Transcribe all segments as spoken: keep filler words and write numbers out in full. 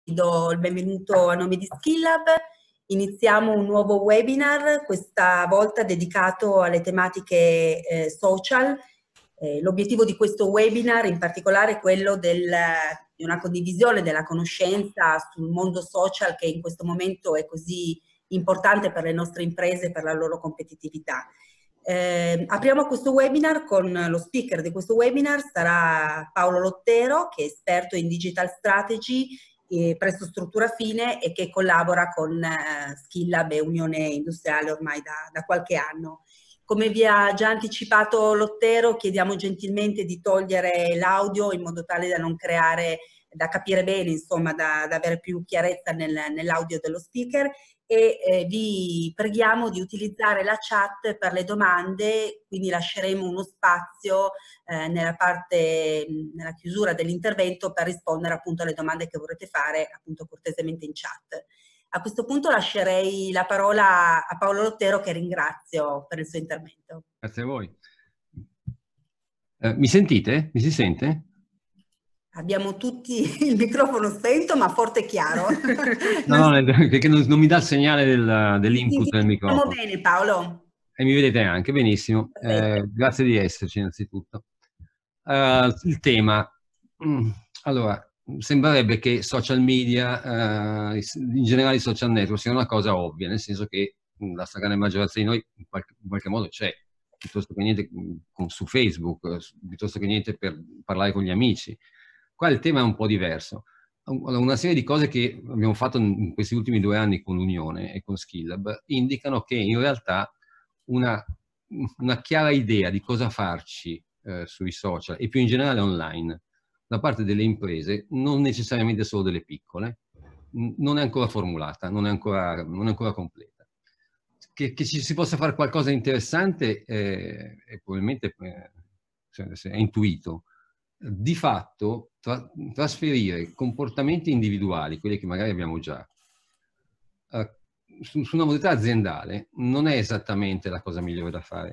do il benvenuto a nome di SkillLab. Iniziamo un nuovo webinar, questa volta dedicato alle tematiche eh, social. Eh, l'obiettivo di questo webinar in particolare è quello del, di una condivisione della conoscenza sul mondo social, che in questo momento è così importante per le nostre imprese e per la loro competitività. Eh, apriamo questo webinar con lo speaker di questo webinar, sarà Paolo Lottero, che è esperto in digital strategy eh, presso Struttura Fine e che collabora con eh, SkillLab e Unione Industriale ormai da, da qualche anno. Come vi ha già anticipato Lottero, chiediamo gentilmente di togliere l'audio in modo tale da non creare, da capire bene, insomma, da, da avere più chiarezza nel, nell'audio dello speaker, e eh, vi preghiamo di utilizzare la chat per le domande, quindi lasceremo uno spazio eh, nella parte, nella chiusura dell'intervento per rispondere appunto alle domande che vorrete fare appunto cortesemente in chat. A questo punto lascerei la parola a Paolo Lottero, che ringrazio per il suo intervento. Grazie a voi. Eh, mi sentite? Mi si sente? Abbiamo tutti il microfono spento, ma forte e chiaro. No, no, perché non, non mi dà il segnale del, dell'input del microfono. Stiamo bene, Paolo. E mi vedete anche, benissimo. Eh, grazie di esserci innanzitutto. Uh, il tema. Mm, allora, sembrerebbe che social media, uh, in generale i social network, sia una cosa ovvia, nel senso che la stragrande maggioranza di noi in qualche, in qualche modo c'è, piuttosto che niente con, su Facebook, piuttosto che niente per parlare con gli amici. Qua il tema è un po' diverso. Una serie di cose che abbiamo fatto in questi ultimi due anni con l'Unione e con SkillLab indicano che in realtà una, una chiara idea di cosa farci eh, sui social e più in generale online da parte delle imprese, non necessariamente solo delle piccole, non è ancora formulata, non è ancora, non è ancora completa. Che, che ci si possa fare qualcosa di interessante eh, è probabilmente eh, è intuito. Di fatto tra, trasferire comportamenti individuali, quelli che magari abbiamo già, eh, su, su una modalità aziendale non è esattamente la cosa migliore da fare.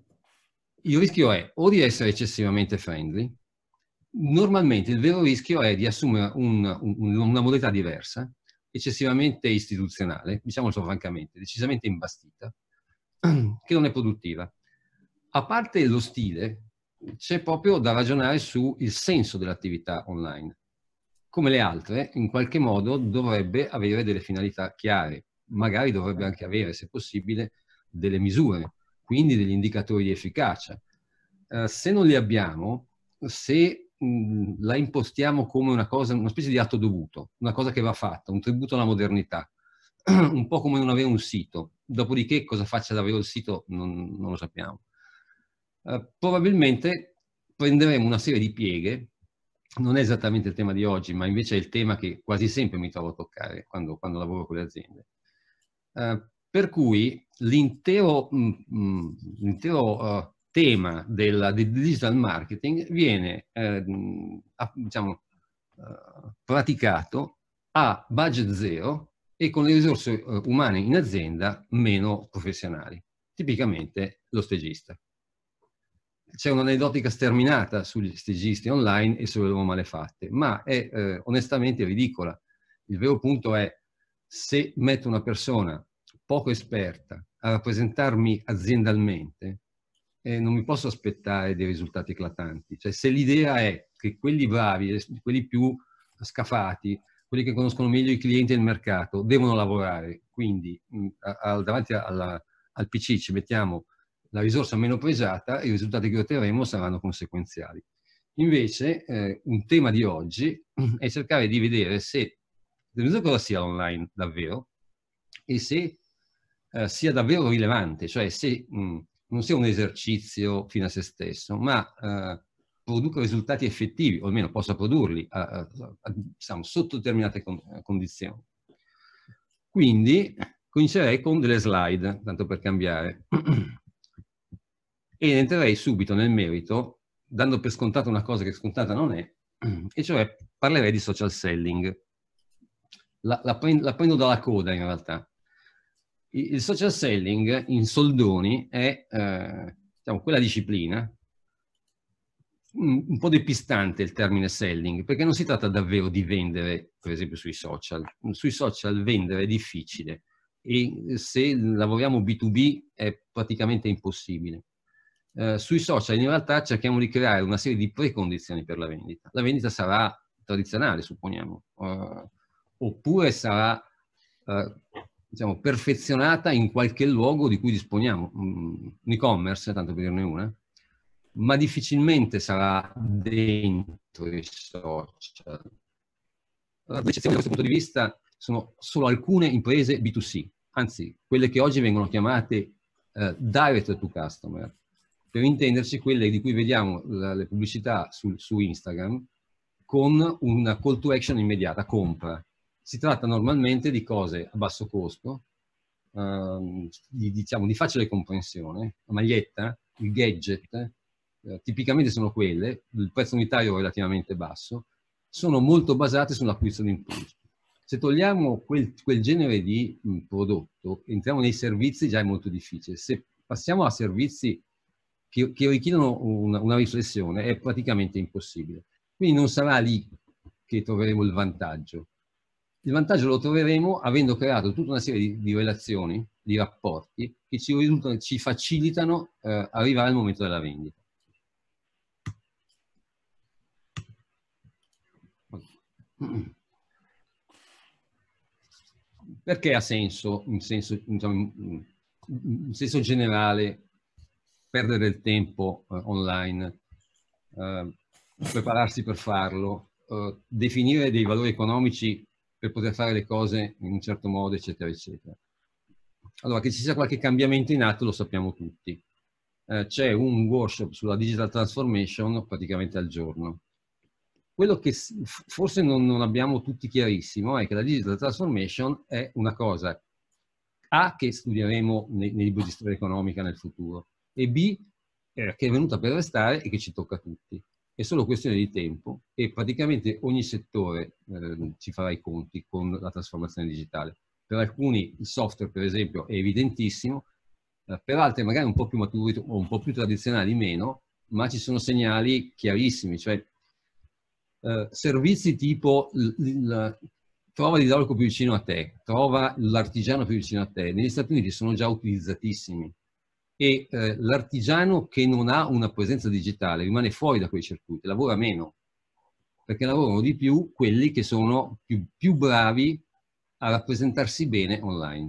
Il rischio è o di essere eccessivamente friendly. Normalmente il vero rischio è di assumere un, un, una modalità diversa, eccessivamente istituzionale, diciamolo francamente, decisamente imbastita, che non è produttiva. A parte lo stile, c'è proprio da ragionare sul senso dell'attività online. Come le altre, in qualche modo dovrebbe avere delle finalità chiare, magari dovrebbe anche avere, se possibile, delle misure, quindi degli indicatori di efficacia. Uh, se non li abbiamo, se mh, la impostiamo come una cosa, una specie di atto dovuto, una cosa che va fatta, un tributo alla modernità, un po' come non avere un sito, dopodiché cosa faccia davvero il sito non, non lo sappiamo. Uh, probabilmente prenderemo una serie di pieghe, non è esattamente il tema di oggi, ma invece è il tema che quasi sempre mi trovo a toccare quando, quando lavoro con le aziende. Uh, per cui l'intero uh, tema del, del digital marketing viene uh, a, diciamo, uh, praticato a budget zero e con le risorse uh, umane in azienda meno professionali, tipicamente lo stagista. C'è un'aneddotica sterminata sugli stagisti online e sulle loro malefatte, ma è eh, onestamente ridicola. Il vero punto è, se metto una persona poco esperta a rappresentarmi aziendalmente, eh, non mi posso aspettare dei risultati eclatanti. Cioè, se l'idea è che quelli bravi, quelli più scafati, quelli che conoscono meglio i clienti del mercato, devono lavorare, quindi mh, a, a, davanti alla, al P C ci mettiamo la risorsa meno pregiata e i risultati che otterremo saranno conseguenziali. Invece, eh, un tema di oggi è cercare di vedere se cosa sia online davvero e se eh, sia davvero rilevante, cioè se mh, non sia un esercizio fino a se stesso, ma eh, produca risultati effettivi, o almeno possa produrli a, a, a, diciamo, sotto determinate con, condizioni. Quindi comincerei con delle slide, tanto per cambiare. E entrerei subito nel merito, dando per scontata una cosa che scontata non è, e cioè parlerei di social selling. La, la, prendo, la prendo dalla coda in realtà. Il, il social selling in soldoni è eh, diciamo, quella disciplina un po' depistante il termine selling, perché non si tratta davvero di vendere, per esempio sui social. Sui social vendere è difficile e se lavoriamo B due B è praticamente impossibile. Eh, sui social in realtà cerchiamo di creare una serie di precondizioni per la vendita. La vendita sarà tradizionale, supponiamo, uh, oppure sarà uh, diciamo, perfezionata in qualche luogo di cui disponiamo, un e-commerce, tanto per dirne una, ma difficilmente sarà dentro i social. L'eccezione da questo punto di vista sono solo alcune imprese B due C, anzi quelle che oggi vengono chiamate uh, direct to customer, per intenderci quelle di cui vediamo la, le pubblicità su, su Instagram con una call to action immediata, compra. Si tratta normalmente di cose a basso costo, uh, di, diciamo, di facile comprensione, la maglietta, il gadget, uh, tipicamente sono quelle, il prezzo unitario è relativamente basso, sono molto basate sull'acquisto d'impulso. Se togliamo quel, quel genere di mh, prodotto, entriamo nei servizi, già è molto difficile. Se passiamo a servizi che, che richiedono una, una riflessione, è praticamente impossibile. Quindi non sarà lì che troveremo il vantaggio. Il vantaggio lo troveremo avendo creato tutta una serie di, di relazioni, di rapporti, che ci, risultano, ci facilitano eh, arrivare al momento della vendita. Perché ha senso, in senso, diciamo, in senso generale, perdere del tempo eh, online, eh, prepararsi per farlo, eh, definire dei valori economici per poter fare le cose in un certo modo, eccetera, eccetera. Allora, che ci sia qualche cambiamento in atto lo sappiamo tutti. Eh, c'è un workshop sulla digital transformation praticamente al giorno. Quello che forse non, non abbiamo tutti chiarissimo è che la digital transformation è una cosa A, che studieremo nei, nei libri di storia economica nel futuro, e B, eh, che è venuta per restare e che ci tocca a tutti. È solo questione di tempo e praticamente ogni settore eh, ci farà i conti con la trasformazione digitale. Per alcuni il software, per esempio, è evidentissimo, eh, per altri magari un po' più maturi o un po' più tradizionali meno, ma ci sono segnali chiarissimi, cioè Uh, servizi tipo il, il, trova l'idraulico più vicino a te, trova l'artigiano più vicino a te. Negli Stati Uniti sono già utilizzatissimi e eh, l'artigiano che non ha una presenza digitale rimane fuori da quei circuiti, lavora meno, perché lavorano di più quelli che sono più, più bravi a rappresentarsi bene online.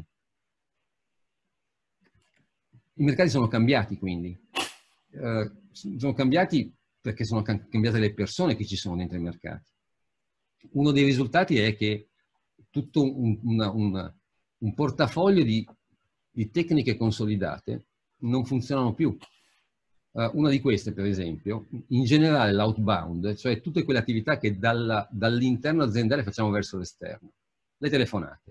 I mercati sono cambiati quindi, uh, sono cambiati perché sono cambiate le persone che ci sono dentro i mercati. Uno dei risultati è che tutto un, una, una, un portafoglio di, di tecniche consolidate non funzionano più. Uh, una di queste, per esempio, in generale l'outbound, cioè tutte quelle attività che dalla, dall'interno aziendale facciamo verso l'esterno. Le telefonate.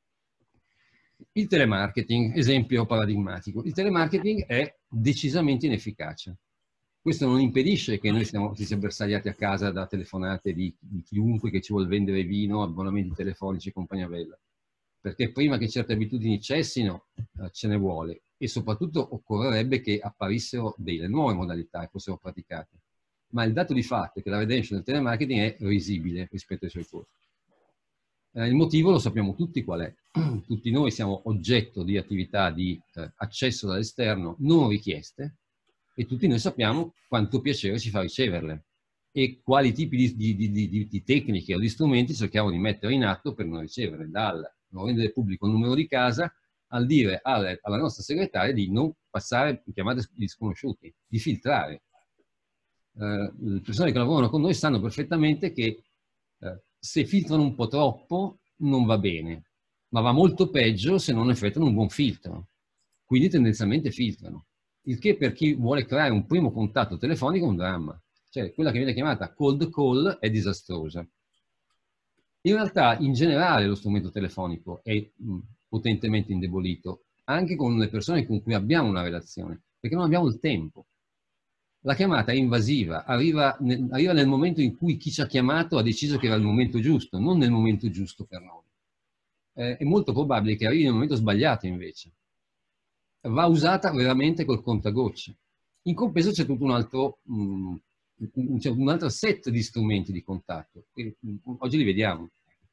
Il telemarketing, esempio paradigmatico. Il telemarketing è decisamente inefficace. Questo non impedisce che noi siamo, ci siamo bersagliati a casa da telefonate di, di chiunque che ci vuol vendere vino, abbonamenti telefonici e compagnia bella. Perché prima che certe abitudini cessino, eh, ce ne vuole. E soprattutto occorrerebbe che apparissero delle nuove modalità e fossero praticate. Ma il dato di fatto è che la redemption del telemarketing è risibile rispetto ai suoi costi. Eh, il motivo lo sappiamo tutti qual è. Tutti noi siamo oggetto di attività di eh, accesso dall'esterno non richieste, e tutti noi sappiamo quanto piacere ci fa riceverle e quali tipi di, di, di, di, di tecniche o di strumenti cerchiamo di mettere in atto per non riceverle, dal non rendere pubblico il numero di casa al dire alle, alla nostra segretaria di non passare chiamate di sconosciuti, di filtrare. Eh, le persone che lavorano con noi sanno perfettamente che eh, se filtrano un po' troppo non va bene, ma va molto peggio se non effettuano un buon filtro. Quindi tendenzialmente filtrano. Il che per chi vuole creare un primo contatto telefonico è un dramma. Cioè, quella che viene chiamata cold call è disastrosa. In realtà, in generale, lo strumento telefonico è mh, potentemente indebolito, anche con le persone con cui abbiamo una relazione, perché non abbiamo il tempo. La chiamata è invasiva, arriva nel, arriva nel momento in cui chi ci ha chiamato ha deciso che era il momento giusto, non nel momento giusto per noi. Eh, è molto probabile che arrivi nel momento sbagliato, invece. Va usata veramente col contagocce. In compenso c'è tutto un altro, mh, c'è un altro set di strumenti di contatto, che oggi li vediamo.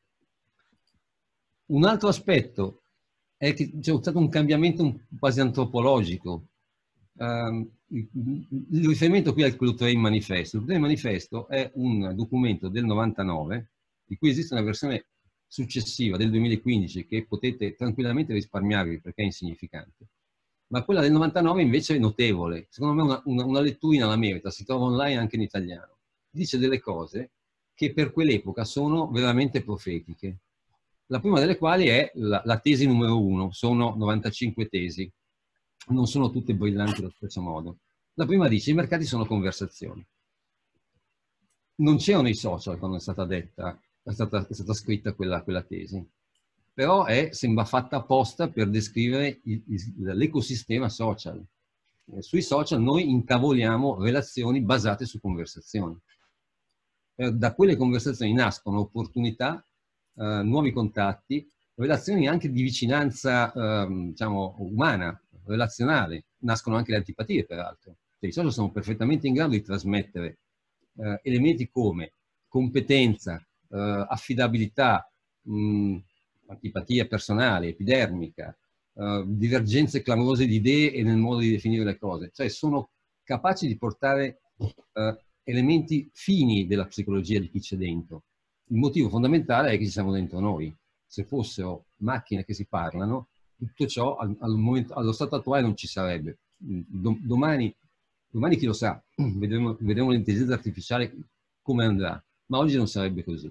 Un altro aspetto è che c'è stato un cambiamento quasi antropologico. Um, il, il riferimento qui al Clutrain Manifesto. Il Clutrain Manifesto è un documento del novantanove, di cui esiste una versione successiva del duemilaquindici che potete tranquillamente risparmiarvi perché è insignificante. Ma quella del novantanove invece è notevole. Secondo me una, una, una letturina la merita, si trova online anche in italiano. Dice delle cose che per quell'epoca sono veramente profetiche. La prima delle quali è la, la tesi numero uno, sono novantacinque tesi, non sono tutte brillanti allo stesso modo. La prima dice: i mercati sono conversazioni. Non c'erano i social quando è stata detta, è stata, è stata scritta quella, quella tesi, però è, sembra fatta apposta per descrivere l'ecosistema social. Eh, sui social noi incavoliamo relazioni basate su conversazioni. Eh, da quelle conversazioni nascono opportunità, eh, nuovi contatti, relazioni anche di vicinanza eh, diciamo, umana, relazionale. Nascono anche le antipatie, peraltro. Cioè, i social sono perfettamente in grado di trasmettere eh, elementi come competenza, eh, affidabilità, mh, antipatia personale, epidermica, eh, divergenze clamorose di idee e nel modo di definire le cose. Cioè sono capaci di portare eh, elementi fini della psicologia di chi c'è dentro. Il motivo fondamentale è che ci siamo dentro noi. Se fossero macchine che si parlano, tutto ciò al, al momento, allo stato attuale non ci sarebbe. Domani, domani chi lo sa, vedremo, vedremo l'intelligenza artificiale come andrà, ma oggi non sarebbe così.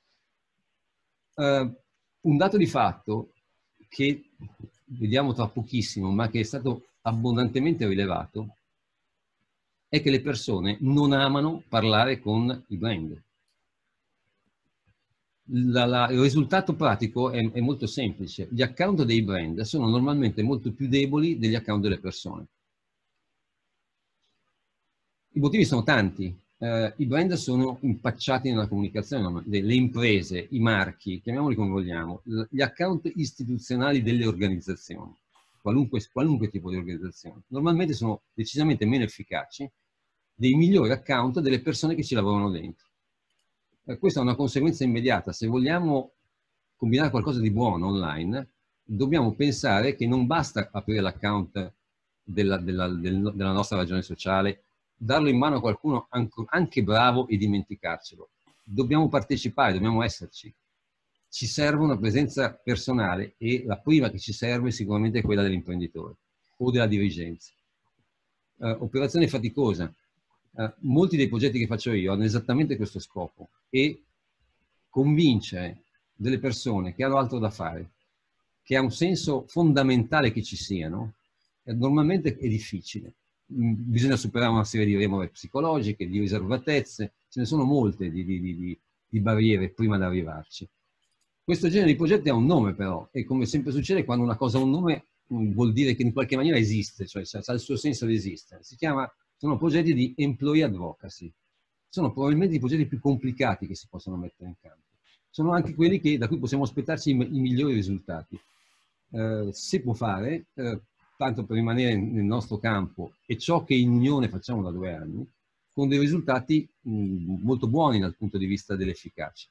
Uh, un dato di fatto che vediamo tra pochissimo, ma che è stato abbondantemente rilevato, è che le persone non amano parlare con i brand. La, la, il risultato pratico è, è molto semplice. Gli account dei brand sono normalmente molto più deboli degli account delle persone. I motivi sono tanti. Uh, I brand sono impacciati nella comunicazione, le imprese, i marchi, chiamiamoli come vogliamo, gli account istituzionali delle organizzazioni, qualunque, qualunque tipo di organizzazione, normalmente sono decisamente meno efficaci dei migliori account delle persone che ci lavorano dentro. Uh, questa è una conseguenza immediata. Se vogliamo combinare qualcosa di buono online, dobbiamo pensare che non basta aprire l'account della, della, del, della nostra ragione sociale, darlo in mano a qualcuno anche bravo e dimenticarcelo. Dobbiamo partecipare, dobbiamo esserci. Ci serve una presenza personale e la prima che ci serve sicuramente è quella dell'imprenditore o della dirigenza. Uh, operazione faticosa. Uh, molti dei progetti che faccio io hanno esattamente questo scopo, e convincere delle persone che hanno altro da fare, che ha un senso fondamentale che ci siano, eh, normalmente è difficile. Bisogna superare una serie di remore psicologiche, di riservatezze, ce ne sono molte di, di, di, di barriere prima di arrivarci. Questo genere di progetti ha un nome però, e come sempre succede quando una cosa ha un nome vuol dire che in qualche maniera esiste, cioè ha il suo senso di esistere. Si chiama, sono progetti di employee advocacy. Sono probabilmente i progetti più complicati che si possono mettere in campo. Sono anche quelli che, da cui possiamo aspettarci i, i migliori risultati. Eh, si può fare, eh, tanto per rimanere nel nostro campo, e ciò che in Unione facciamo da due anni, con dei risultati mh, molto buoni dal punto di vista dell'efficacia.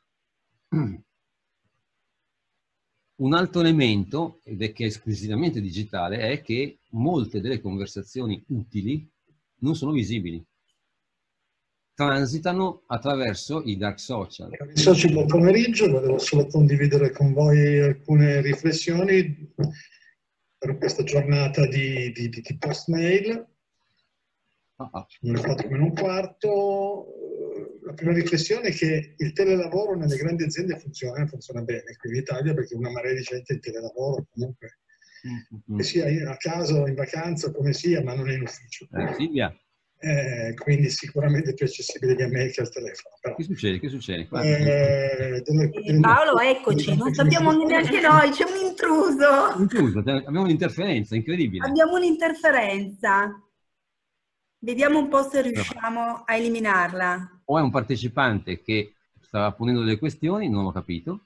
Un altro elemento, ed è che è esclusivamente digitale, è che molte delle conversazioni utili non sono visibili. Transitano attraverso i dark social. Amici, buon pomeriggio, volevo solo condividere con voi alcune riflessioni per questa giornata di, di, di post mail. Ah, ah. Sono le quattro meno un quarto. La prima riflessione è che il telelavoro nelle grandi aziende funziona, funziona bene qui in Italia, perché una marea di gente in telelavoro comunque, mm-hmm. che sia a casa o in vacanza, come sia, ma non è in ufficio. Eh, Silvia. Eh, quindi sicuramente più accessibile di mail che al telefono. Però. Che succede? Che succede? Eh, delle, delle, Paolo, eccoci, non sappiamo neanche noi, c'è un intruso. Un intruso, abbiamo un'interferenza, incredibile. Abbiamo un'interferenza. Vediamo un po' se riusciamo a eliminarla. O è un partecipante che stava ponendo delle questioni, non ho capito.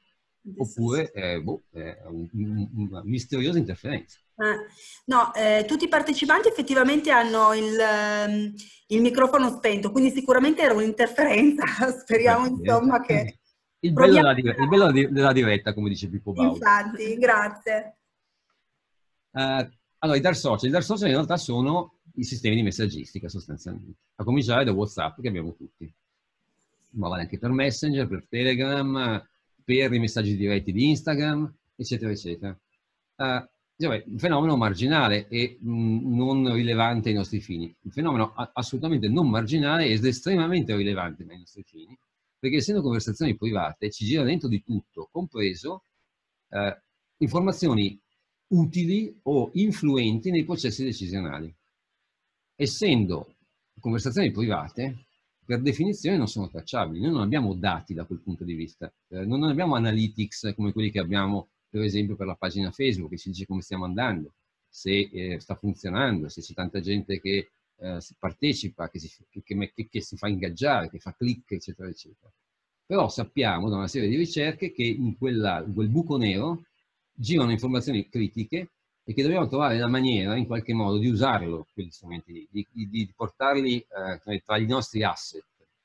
oppure eh, boh, è un, un, una misteriosa interferenza. Eh, no, eh, tutti i partecipanti effettivamente hanno il, ehm, il microfono spento, quindi sicuramente era un'interferenza. Speriamo insomma che... Il bello, della, il bello della diretta, come dice Pippo Baudo. Infatti, grazie. Uh, allora, i dark social, i dark social in realtà sono i sistemi di messaggistica sostanzialmente, a cominciare da WhatsApp che abbiamo tutti, ma vale anche per Messenger, per Telegram, per i messaggi diretti di Instagram, eccetera, eccetera. Uh, Cioè, un fenomeno marginale e mh, non rilevante ai nostri fini. Un fenomeno assolutamente non marginale ed estremamente rilevante ai nostri fini, perché essendo conversazioni private ci gira dentro di tutto, compreso eh, informazioni utili o influenti nei processi decisionali. Essendo conversazioni private, per definizione non sono tracciabili. Noi non abbiamo dati da quel punto di vista, eh, non abbiamo analytics come quelli che abbiamo per esempio per la pagina Facebook, che ci dice come stiamo andando, se eh, sta funzionando, se c'è tanta gente che eh, partecipa, che si, che, che, che si fa ingaggiare, che fa click, eccetera, eccetera. Però sappiamo da una serie di ricerche che in, quella, in quel buco nero girano informazioni critiche e che dobbiamo trovare la maniera, in qualche modo, di usarlo, quegli strumenti lì, di, di, di portarli eh, tra i nostri asset.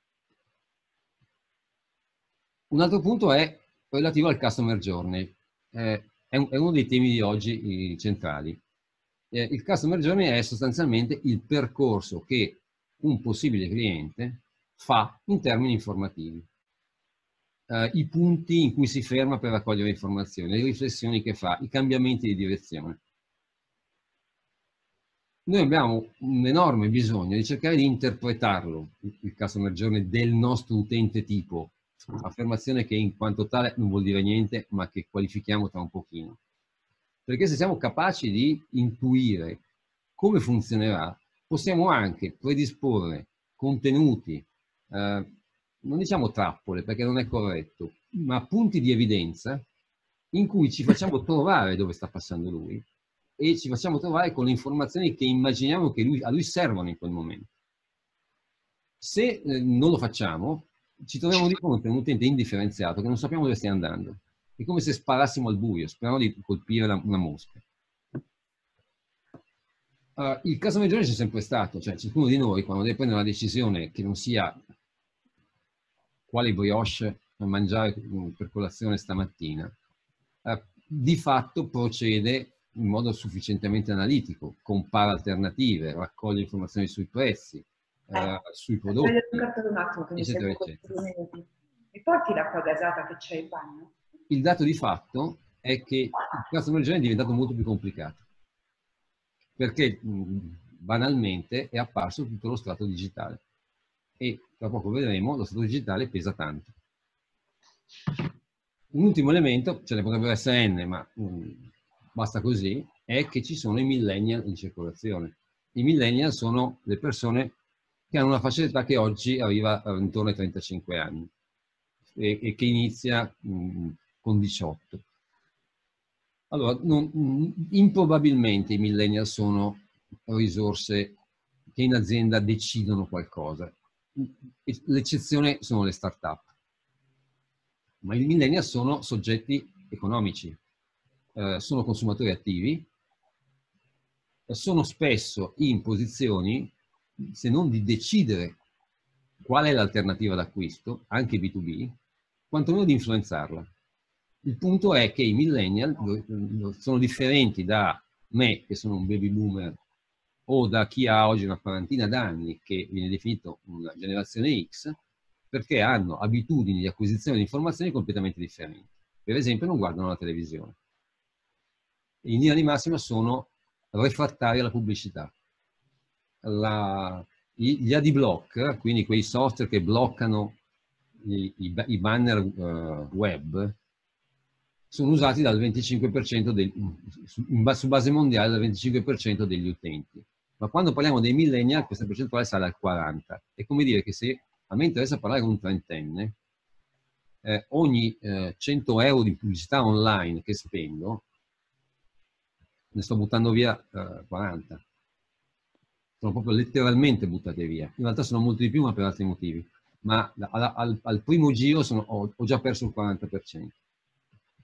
Un altro punto è relativo al customer journey. Eh, è, un, è uno dei temi di oggi eh, centrali. Eh, il customer journey è sostanzialmente il percorso che un possibile cliente fa in termini informativi. Eh, I punti in cui si ferma per raccogliere informazioni, le riflessioni che fa, i cambiamenti di direzione. Noi abbiamo un enorme bisogno di cercare di interpretarlo, il, il customer journey del nostro utente tipo, affermazione che in quanto tale non vuol dire niente, ma che qualifichiamo tra un pochino. Perché se siamo capaci di intuire come funzionerà, possiamo anche predisporre contenuti, eh, non diciamo trappole perché non è corretto, ma punti di evidenza in cui ci facciamo trovare dove sta passando lui e ci facciamo trovare con le informazioni che immaginiamo che lui, a lui servono in quel momento. Se eh, non lo facciamo, ci troviamo di fronte a un utente indifferenziato che non sappiamo dove stia andando. È come se sparassimo al buio, sperando di colpire la, una mosca. Uh, il customer journey c'è sempre stato, cioè ciascuno di noi quando deve prendere una decisione che non sia quale brioche mangiare per colazione stamattina, uh, di fatto procede in modo sufficientemente analitico, compara alternative, raccoglie informazioni sui prezzi, Uh, sui prodotti, un attimo, che eccetera, eccetera. Mi porti l'acqua gasata che c'è in bagno? Il dato di fatto è che il customer journey è diventato molto più complicato, perché mh, banalmente è apparso tutto lo strato digitale e tra poco vedremo lo strato digitale pesa tanto. Un ultimo elemento, ce ne potrebbero essere n, ma mh, basta così, è che ci sono i millennial in circolazione. I millennial sono le persone che hanno una fascia d'età che oggi arriva intorno ai trentacinque anni e, e che inizia mh, con diciotto. Allora, non, improbabilmente i millennial sono risorse che in azienda decidono qualcosa. L'eccezione sono le start-up. Ma i millennial sono soggetti economici, eh, sono consumatori attivi, sono spesso in posizioni se non di decidere qual è l'alternativa d'acquisto, anche B due B, quantomeno di influenzarla. Il punto è che i millennial sono differenti da me, che sono un baby boomer, o da chi ha oggi una quarantina d'anni, che viene definito una generazione X, perché hanno abitudini di acquisizione di informazioni completamente differenti. Per esempio, non guardano la televisione. In linea di massima sono refrattari alla pubblicità. La, gli adblock, quindi quei software che bloccano i, i, i banner uh, web, sono usati dal venticinque per cento del, su, su base mondiale dal venticinque per cento degli utenti. Ma quando parliamo dei millennial questa percentuale sale al quaranta per cento. È come dire che se a me interessa parlare con un trentenne, eh, ogni eh, cento euro di pubblicità online che spendo, ne sto buttando via eh, quaranta. Sono proprio letteralmente buttate via. In realtà sono molti di più, ma per altri motivi. Ma al, al, al primo giro sono, ho, ho già perso il quaranta per cento.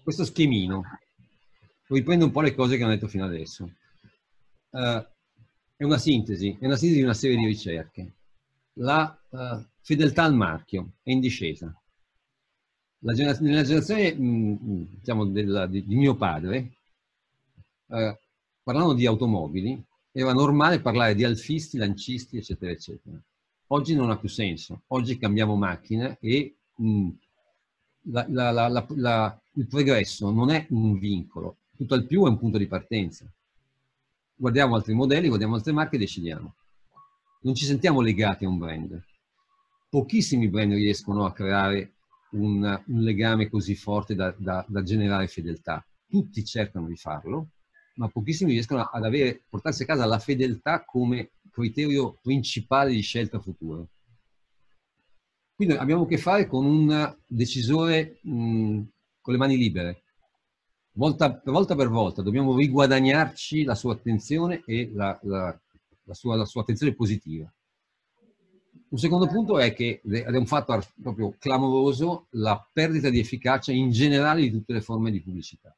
questo schemino, riprendo un po' le cose che ho detto fino adesso. Uh, è una sintesi, è una sintesi di una serie di ricerche. La uh, fedeltà al marchio è in discesa. La genera nella generazione mh, diciamo, della, di, di mio padre, uh, parlando di automobili, era normale parlare di alfisti, lancisti, eccetera, eccetera. Oggi non ha più senso. Oggi cambiamo macchina e mh, la, la, la, la, la, il progresso non è un vincolo, tutto al più è un punto di partenza. Guardiamo altri modelli, guardiamo altre marche e decidiamo. Non ci sentiamo legati a un brand. Pochissimi brand riescono a creare un, un legame così forte da, da, da generare fedeltà. Tutti cercano di farlo, ma pochissimi riescono ad avere, portarsi a casa la fedeltà come criterio principale di scelta futura. Quindi abbiamo a che fare con un decisore mh, con le mani libere. Volta per, volta per volta dobbiamo riguadagnarci la sua attenzione e la, la, la, sua, la sua attenzione positiva. Un secondo punto è che, ed è un fatto proprio clamoroso, la perdita di efficacia in generale di tutte le forme di pubblicità.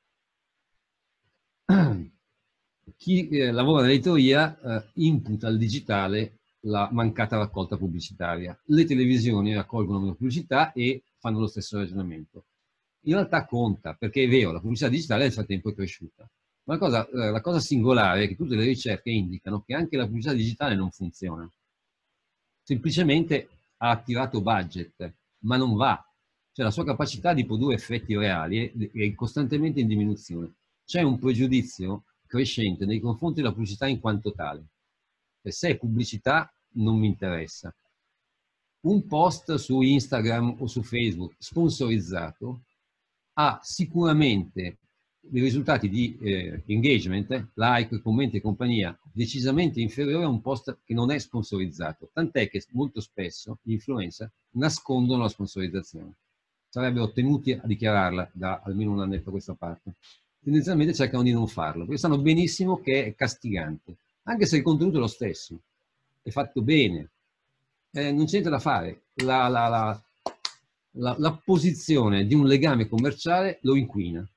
Chi eh, lavora nell'editoria eh, imputa al digitale la mancata raccolta pubblicitaria. Le televisioni raccolgono meno pubblicità e fanno lo stesso ragionamento. In realtà conta, perché è vero, la pubblicità digitale nel frattempo è cresciuta. Ma la cosa, eh, la cosa singolare è che tutte le ricerche indicano che anche la pubblicità digitale non funziona. Semplicemente ha attirato budget, ma non va. Cioè la sua capacità di produrre effetti reali è, è costantemente in diminuzione. C'è un pregiudizio crescente nei confronti della pubblicità in quanto tale. Per se è pubblicità non mi interessa. Un post su Instagram o su Facebook sponsorizzato ha sicuramente dei risultati di eh, engagement, like, commenti e compagnia, decisamente inferiore a un post che non è sponsorizzato. Tant'è che molto spesso gli influencer nascondono la sponsorizzazione. Sarebbero tenuti a dichiararla da almeno un annetto a questa parte. Tendenzialmente cercano di non farlo, perché sanno benissimo che è castigante, anche se il contenuto è lo stesso, è fatto bene, eh, non c'è niente da fare. La, la, la, la, la posizione di un legame commerciale lo inquina.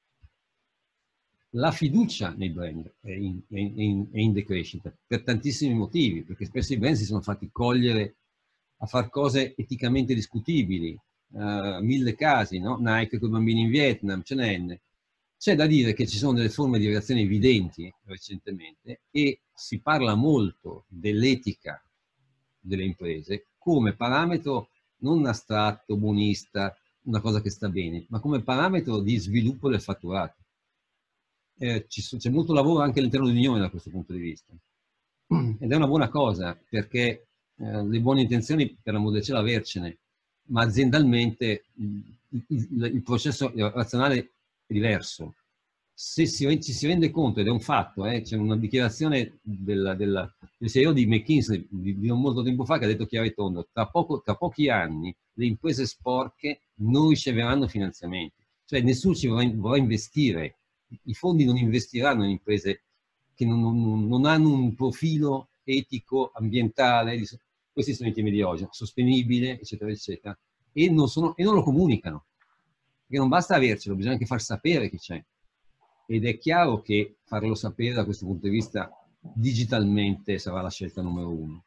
La fiducia nei brand è in, è in, è in decrescita, per tantissimi motivi, perché spesso i brand si sono fatti cogliere a fare cose eticamente discutibili, uh, mille casi, no? Nike con i bambini in Vietnam, ce n'è. C'è da dire che ci sono delle forme di reazione evidenti recentemente e si parla molto dell'etica delle imprese come parametro non astratto, buonista, una cosa che sta bene, ma come parametro di sviluppo del fatturato. Eh, c'è molto lavoro anche all'interno dell'Unione da questo punto di vista. Ed è una buona cosa, perché eh, le buone intenzioni per l'amor del cielo avercene, ma aziendalmente il, il, il processo razionale è diverso. Se si, ci si rende conto, ed è un fatto, eh, c'è una dichiarazione della, della, del C E O di McKinsey di, di non molto tempo fa che ha detto chiaro e tondo: tra, poco, tra pochi anni le imprese sporche non riceveranno finanziamenti, cioè nessuno ci vorrà, vorrà investire, i fondi non investiranno in imprese che non, non, non hanno un profilo etico, ambientale, questi sono i temi di oggi, sostenibile, eccetera, eccetera, e non, sono, e non lo comunicano, perché non basta avercelo, bisogna anche far sapere che c'è. Ed è chiaro che farlo sapere da questo punto di vista digitalmente sarà la scelta numero uno.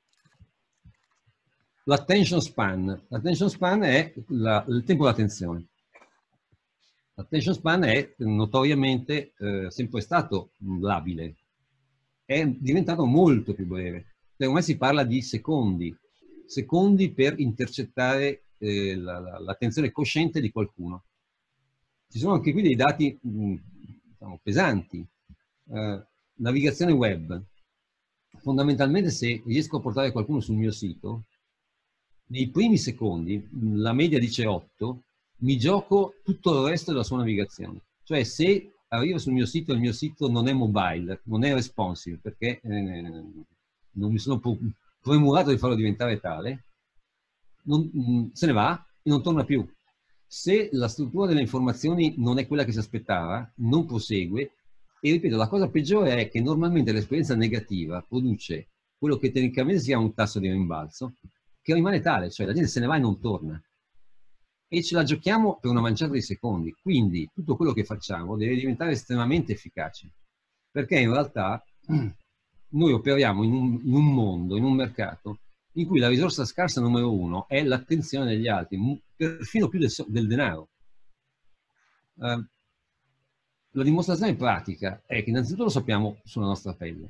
L'attention span. L'attention span è la, il tempo d'attenzione. L'attention span è notoriamente eh, sempre stato labile. È diventato molto più breve. Ormai si parla di secondi. Secondi per intercettare eh, l'attenzione cosciente di qualcuno. Ci sono anche qui dei dati mh, diciamo, pesanti. Eh, navigazione web. Fondamentalmente, se riesco a portare qualcuno sul mio sito, nei primi secondi, la media dice otto, mi gioco tutto il resto della sua navigazione. Cioè, se arrivo sul mio sito e il mio sito non è mobile, non è responsive, perché eh, non mi sono premurato di farlo diventare tale, non, mh, se ne va e non torna più. Se la struttura delle informazioni non è quella che si aspettava, non prosegue. E ripeto, la cosa peggiore è che normalmente l'esperienza negativa produce quello che tecnicamente si chiama un tasso di rimbalzo, che rimane tale, cioè la gente se ne va e non torna. e ce la giochiamo per una manciata di secondi. Quindi tutto quello che facciamo deve diventare estremamente efficace, perché in realtà noi operiamo in un, in un mondo, in un mercato, in cui la risorsa scarsa numero uno è l'attenzione degli altri, perfino più del, del denaro. Uh, la dimostrazione pratica è che innanzitutto lo sappiamo sulla nostra pelle.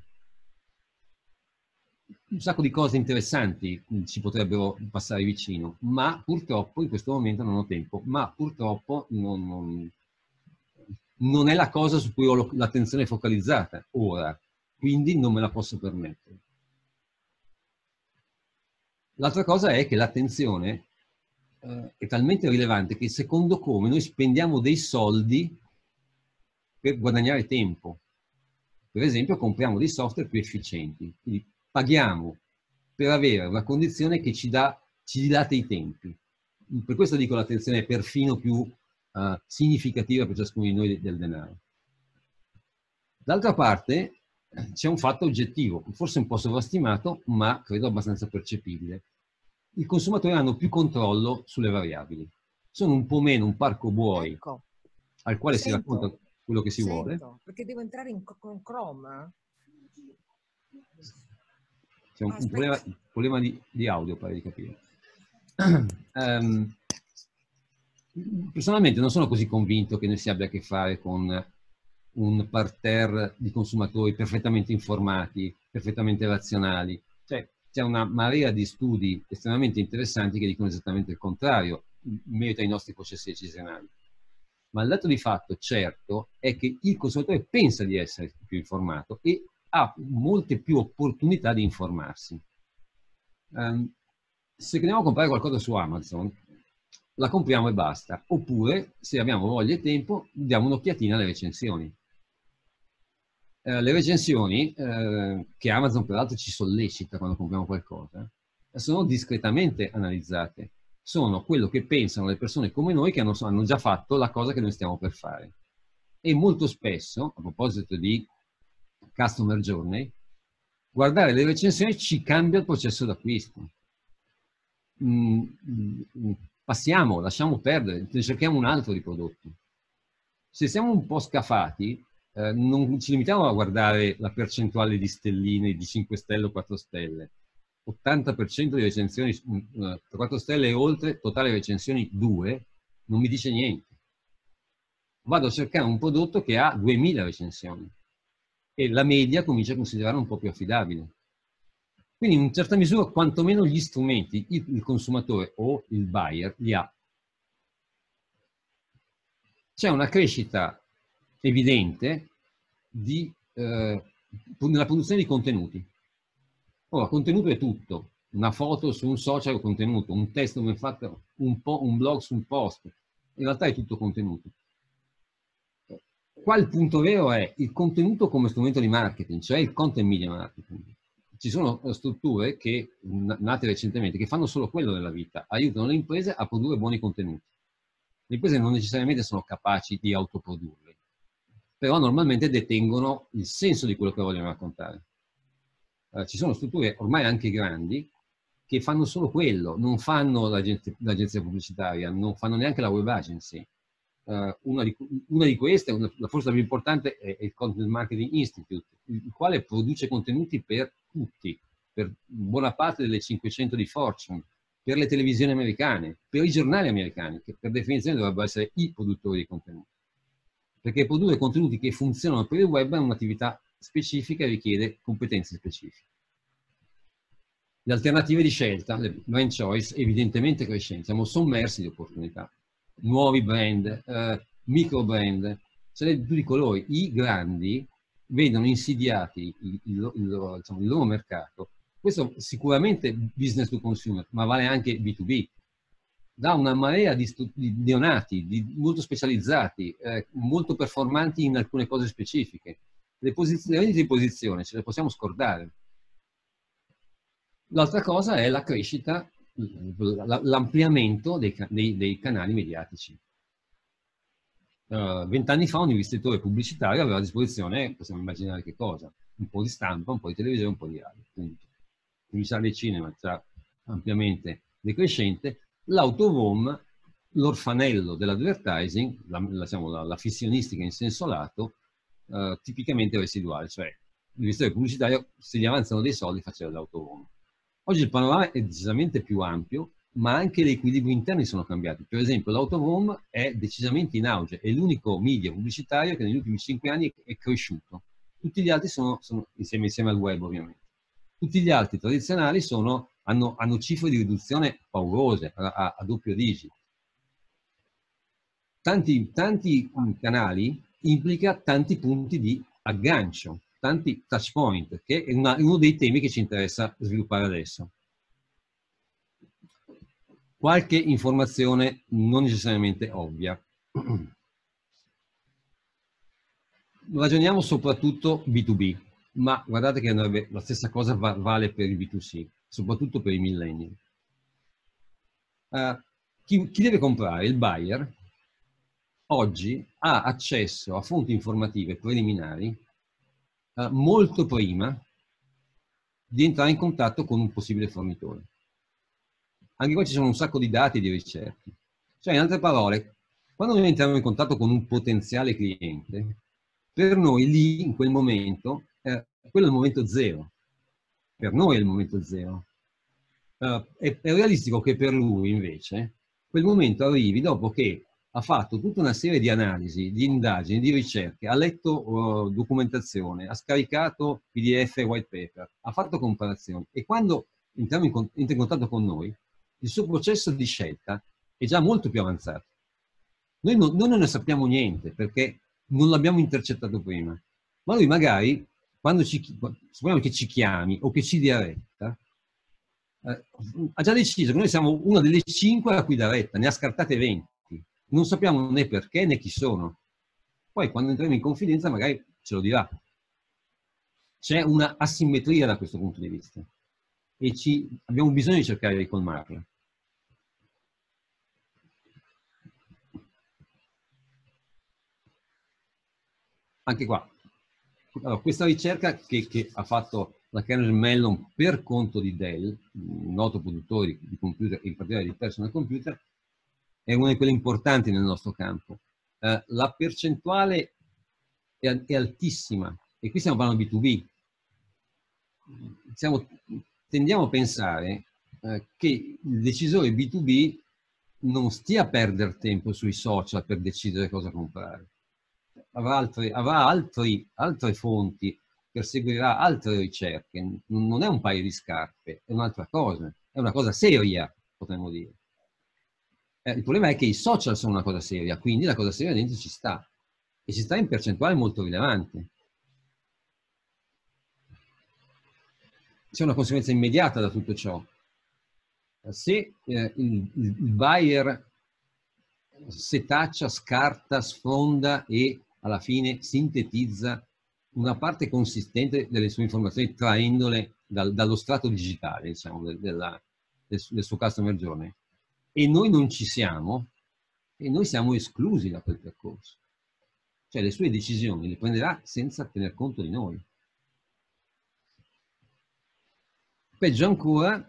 Un sacco di cose interessanti ci potrebbero passare vicino, ma purtroppo in questo momento non ho tempo, ma purtroppo non, non, non è la cosa su cui ho l'attenzione focalizzata ora, quindi non me la posso permettere. L'altra cosa è che l'attenzione eh, è talmente rilevante che secondo come noi spendiamo dei soldi per guadagnare tempo. Per esempio compriamo dei software più efficienti, quindi paghiamo per avere una condizione che ci, dà, ci dilata i tempi. Per questo dico l'attenzione è perfino più uh, significativa per ciascuno di noi del denaro. D'altra parte c'è un fatto oggettivo, forse un po' sovrastimato, ma credo abbastanza percepibile. I consumatori hanno più controllo sulle variabili. Sono un po' meno un parco buoi, ecco, al quale sento, si racconta quello che si sento, vuole. Perché devo entrare in, con Chrome. C'è un, un problema, problema di, di audio, pare di capire. um, personalmente non sono così convinto che noi si abbia a che fare con un parterre di consumatori perfettamente informati, perfettamente razionali. Cioè, c'è una marea di studi estremamente interessanti che dicono esattamente il contrario in merito ai nostri processi decisionali. Ma il dato di fatto certo è che il consumatore pensa di essere più informato e ha molte più opportunità di informarsi. Um, se andiamo a comprare qualcosa su Amazon, la compriamo e basta. Oppure, se abbiamo voglia e tempo, diamo un'occhiatina alle recensioni. Uh, le recensioni, uh, che Amazon peraltro ci sollecita quando compriamo qualcosa, sono discretamente analizzate. Sono quello che pensano le persone come noi che hanno, hanno già fatto la cosa che noi stiamo per fare. E molto spesso, a proposito di Customer Journey, guardare le recensioni ci cambia il processo d'acquisto. Mm, mm, passiamo, lasciamo perdere, cerchiamo un altro di prodotto. Se siamo un po' scafati, eh, non ci limitiamo a guardare la percentuale di stelline, di cinque stelle o quattro stelle. ottanta per cento di recensioni uh, quattro stelle e oltre, totale recensioni due, non mi dice niente. Vado a cercare un prodotto che ha duemila recensioni. E la media comincia a considerare un po' più affidabile. Quindi in una certa misura quantomeno gli strumenti il, il consumatore o il buyer li ha. C'è una crescita evidente di, eh, nella produzione di contenuti. Ora, contenuto è tutto. Una foto su un social è contenuto, un testo ben fatto, un, po', un blog su un post. In realtà è tutto contenuto. Qua il punto vero è il contenuto come strumento di marketing, cioè il content media marketing. Ci sono strutture che, nate recentemente, che fanno solo quello nella vita, aiutano le imprese a produrre buoni contenuti. Le imprese non necessariamente sono capaci di autoprodurli, però normalmente detengono il senso di quello che vogliono raccontare. Eh, ci sono strutture ormai anche grandi che fanno solo quello, non fanno l'agenzia pubblicitaria, non fanno neanche la web agency. Uh, una, di, una di queste, una, la forse la più importante, è, è il Content Marketing Institute, il, il quale produce contenuti per tutti, per buona parte delle cinquecento di Fortune, per le televisioni americane, per i giornali americani, che per definizione dovrebbero essere i produttori di contenuti. Perché produrre contenuti che funzionano per il web è un'attività specifica e richiede competenze specifiche. Le alternative di scelta, le brand choice, evidentemente crescenti, siamo sommersi di opportunità. Nuovi brand, eh, micro brand, ce n'è di tutti i colori. I grandi vedono insidiati il, il, il, loro, diciamo, il loro mercato. Questo sicuramente business to consumer, ma vale anche B due B. Da una marea di, di neonati, di, molto specializzati, eh, molto performanti in alcune cose specifiche. Le posizioni di posizione ce le possiamo scordare. L'altra cosa è la crescita, l'ampliamento dei, dei, dei canali mediatici. Vent'anni uh, fa un investitore pubblicitario aveva a disposizione, possiamo immaginare che cosa, un po' di stampa, un po' di televisione, un po' di radio, punto. Pubblicità del cinema già ampiamente decrescente, l'auto-home l'orfanello dell'advertising, la, la, diciamo, la, la fissionistica in senso lato, eh, tipicamente residuale, cioè il gestore pubblicitario, se gli avanzano dei soldi, faceva l'autovoto. Oggi il panorama è decisamente più ampio, ma anche gli equilibri interni sono cambiati. Per esempio, l'autovoto è decisamente in auge, è l'unico media pubblicitario che negli ultimi cinque anni è cresciuto. Tutti gli altri sono, sono insieme, insieme al web, ovviamente. Tutti gli altri tradizionali sono, hanno, hanno cifre di riduzione paurose, a, a, a doppio digito. Tanti, tanti canali implica tanti punti di aggancio, tanti touch point, che è una, uno dei temi che ci interessa sviluppare adesso. Qualche informazione non necessariamente ovvia. Ragioniamo soprattutto B due B, ma guardate che la stessa cosa va, vale per il B due C, soprattutto per i millennial. Uh, chi, chi deve comprare? Il buyer oggi ha accesso a fonti informative preliminari uh, molto prima di entrare in contatto con un possibile fornitore. Anche qua ci sono un sacco di dati e di ricerche. Cioè, in altre parole, quando noi entriamo in contatto con un potenziale cliente, per noi lì, in quel momento, eh, quello è il momento zero. Per noi è il momento zero. Uh, è, è realistico che per lui, invece, quel momento arrivi dopo che ha fatto tutta una serie di analisi, di indagini, di ricerche, ha letto uh, documentazione, ha scaricato P D F e white paper, ha fatto comparazioni e quando entriamo in, entra in contatto con noi, il suo processo di scelta è già molto più avanzato. Noi non, noi non ne sappiamo niente perché non l'abbiamo intercettato prima, ma lui magari, quando ci, supponiamo che ci chiami o che ci dia retta, eh, ha già deciso che noi siamo una delle cinque a cui dà retta, ne ha scartate venti. Non sappiamo né perché né chi sono. Poi quando entriamo in confidenza magari ce lo dirà. C'è una asimmetria da questo punto di vista e ci, abbiamo bisogno di cercare di colmarla. Anche qua. Allora, questa ricerca che, che ha fatto la Carnegie Mellon per conto di Dell, un noto produttore di, di computer, in particolare di personal computer, è una di quelle importanti nel nostro campo. Eh, la percentuale è, è altissima e qui stiamo parlando di B due B. Siamo, tendiamo a pensare eh, che il decisore B due B non stia a perdere tempo sui social per decidere cosa comprare. Avrà, altre, avrà altri, altre fonti, perseguirà altre ricerche, non è un paio di scarpe, è un'altra cosa, è una cosa seria, potremmo dire. Eh, il problema è che i social sono una cosa seria, quindi la cosa seria dentro ci sta, e ci sta in percentuale molto rilevante. C'è una conseguenza immediata da tutto ciò. Se eh, il, il buyer setaccia, scarta, sfonda e alla fine sintetizza una parte consistente delle sue informazioni traendole dal, dallo strato digitale, diciamo, del, della, del, del suo customer journey. E noi non ci siamo, e noi siamo esclusi da quel percorso. Cioè le sue decisioni le prenderà senza tener conto di noi. Peggio ancora,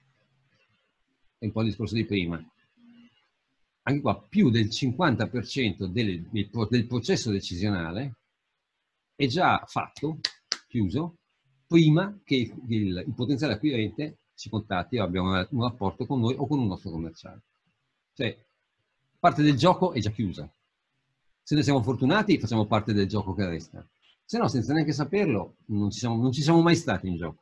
è un po' il discorso di prima, anche qua più del cinquanta per cento del, del, del processo decisionale è già fatto, chiuso, prima che il, il, il potenziale acquirente ci contatti o abbia un, un rapporto con noi o con un nostro commerciale. Cioè, parte del gioco è già chiusa. Se noi siamo fortunati, facciamo parte del gioco che resta. Se no, senza neanche saperlo, non ci siamo, non ci siamo mai stati in gioco.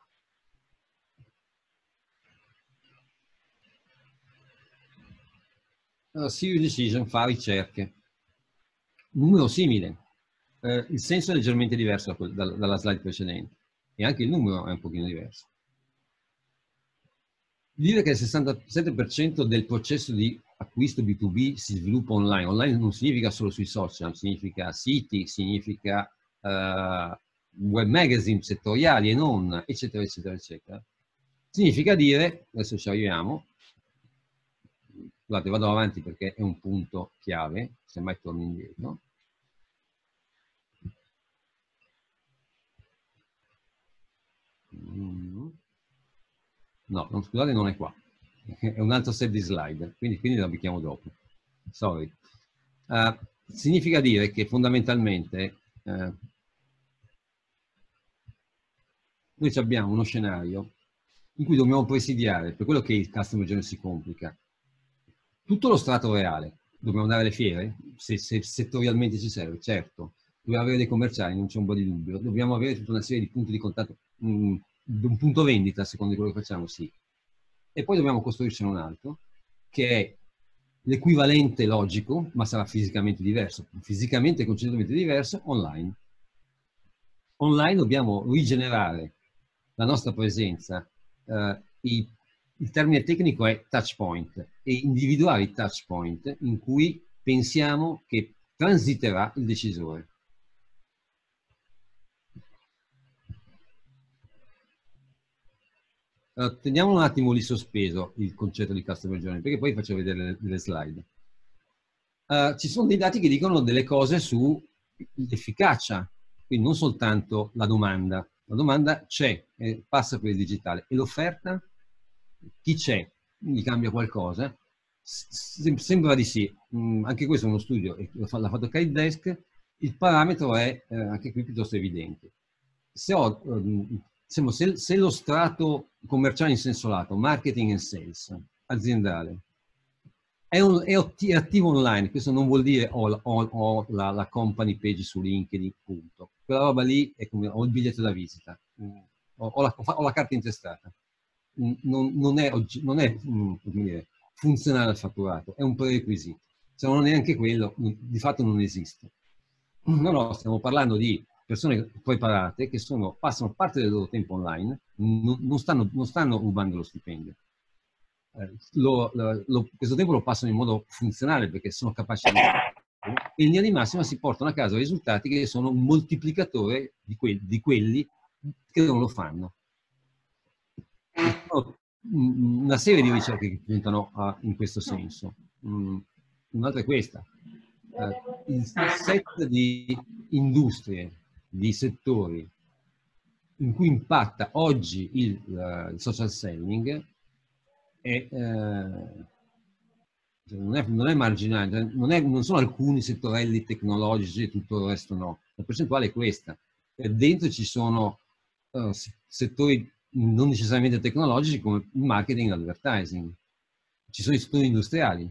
Allora, Serious Decision fa ricerche. Numero simile. Eh, il senso è leggermente diverso da, da, dalla slide precedente. E anche il numero è un pochino diverso. Dire che il sessantasette per cento del processo di acquisto B due B si sviluppa online. Online non significa solo sui social, significa siti, significa uh, web magazine settoriali e non, eccetera, eccetera, eccetera. Significa dire, adesso ci arriviamo, guardate, vado avanti perché è un punto chiave, semmai torno indietro. No, non, scusate, non è qua. È un altro set di slide, quindi, quindi la becchiamo dopo. sorry. Uh, significa dire che fondamentalmente uh, noi abbiamo uno scenario in cui dobbiamo presidiare, per quello che il customer journey si complica, tutto lo strato reale. Dobbiamo andare alle fiere? Se, se settorialmente ci serve, certo. Dobbiamo avere dei commerciali, non c'è un po' di dubbio. Dobbiamo avere tutta una serie di punti di contatto, um, un punto vendita, secondo quello che facciamo, sì. E poi dobbiamo costruircene un altro, che è l'equivalente logico, ma sarà fisicamente diverso, fisicamente e concettualmente diverso, online. Online dobbiamo rigenerare la nostra presenza, eh, i, il termine tecnico è touch point, e individuare i touch point in cui pensiamo che transiterà il decisore. Allora, teniamo un attimo lì sospeso il concetto di customer journey, perché poi faccio vedere delle, delle slide. Uh, ci sono dei dati che dicono delle cose sull'efficacia, quindi non soltanto la domanda. La domanda c'è, eh, passa per il digitale. E l'offerta? Chi c'è? Gli cambia qualcosa? S sembra di sì. Mm, anche questo è uno studio, l'ha fatto Kitedesk. Il parametro è, eh, anche qui, piuttosto evidente. Se, ho, um, diciamo, se, se lo strato commerciale in senso lato, marketing e sales, aziendale, è, un, è attivo online, questo non vuol dire ho, ho, ho la, la company page su LinkedIn, punto. Quella roba lì è come ho il biglietto da visita, ho, ho, la, ho la carta intestata. Non, non è, non è dire, funzionale al fatturato, è un prerequisito. Se non è neanche quello, di fatto non esiste. No, no, stiamo parlando di persone preparate che sono, passano parte del loro tempo online, non, non, stanno, non stanno rubando lo stipendio. Eh, lo, lo, questo tempo lo passano in modo funzionale perché sono capaci di farlo, e in linea di massima si portano a casa risultati che sono un moltiplicatore di, que di quelli che non lo fanno. Una serie di ricerche che puntano a, in questo senso. Mm, un'altra è questa. Uh, il set di industrie, di settori in cui impatta oggi il, uh, il social selling è, uh, non, è, non è marginale, non, è, non sono alcuni settorelli tecnologici e tutto il resto no. La percentuale è questa. E dentro ci sono uh, settori non necessariamente tecnologici come il marketing e l'advertising. Ci sono i settori industriali.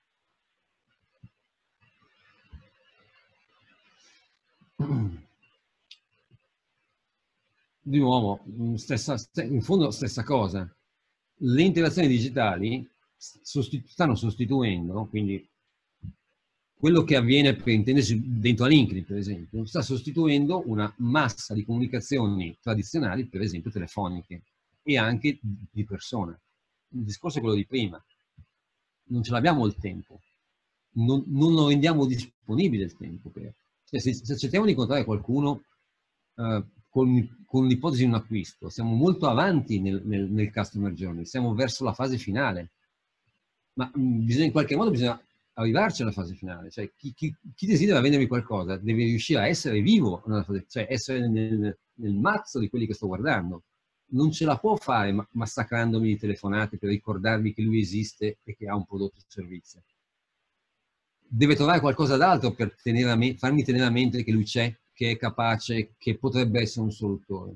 Di nuovo, stessa, in fondo stessa cosa. Le interazioni digitali sostitu- stanno sostituendo, quindi quello che avviene, per intendersi, dentro a LinkedIn, per esempio, sta sostituendo una massa di comunicazioni tradizionali, per esempio telefoniche, e anche di persona. Il discorso è quello di prima. Non ce l'abbiamo il tempo. Non, non lo rendiamo disponibile il tempo. Per, cioè, se, se cerchiamo di incontrare qualcuno uh, con, con l'ipotesi di un acquisto, siamo molto avanti nel, nel, nel customer journey, siamo verso la fase finale. Ma mh, bisogna, in qualche modo bisogna arrivarci alla fase finale. Cioè, chi, chi, chi desidera vendermi qualcosa deve riuscire a essere vivo, nella fase, cioè essere nel, nel mazzo di quelli che sto guardando. Non ce la può fare ma massacrandomi di telefonate per ricordarmi che lui esiste e che ha un prodotto o servizio. Deve trovare qualcosa d'altro per tenere a me, farmi tenere a mente che lui c'è, che è capace, che potrebbe essere un solutore.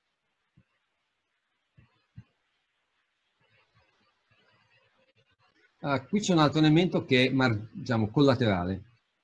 Ah, qui c'è un altro elemento che è, diciamo, collaterale.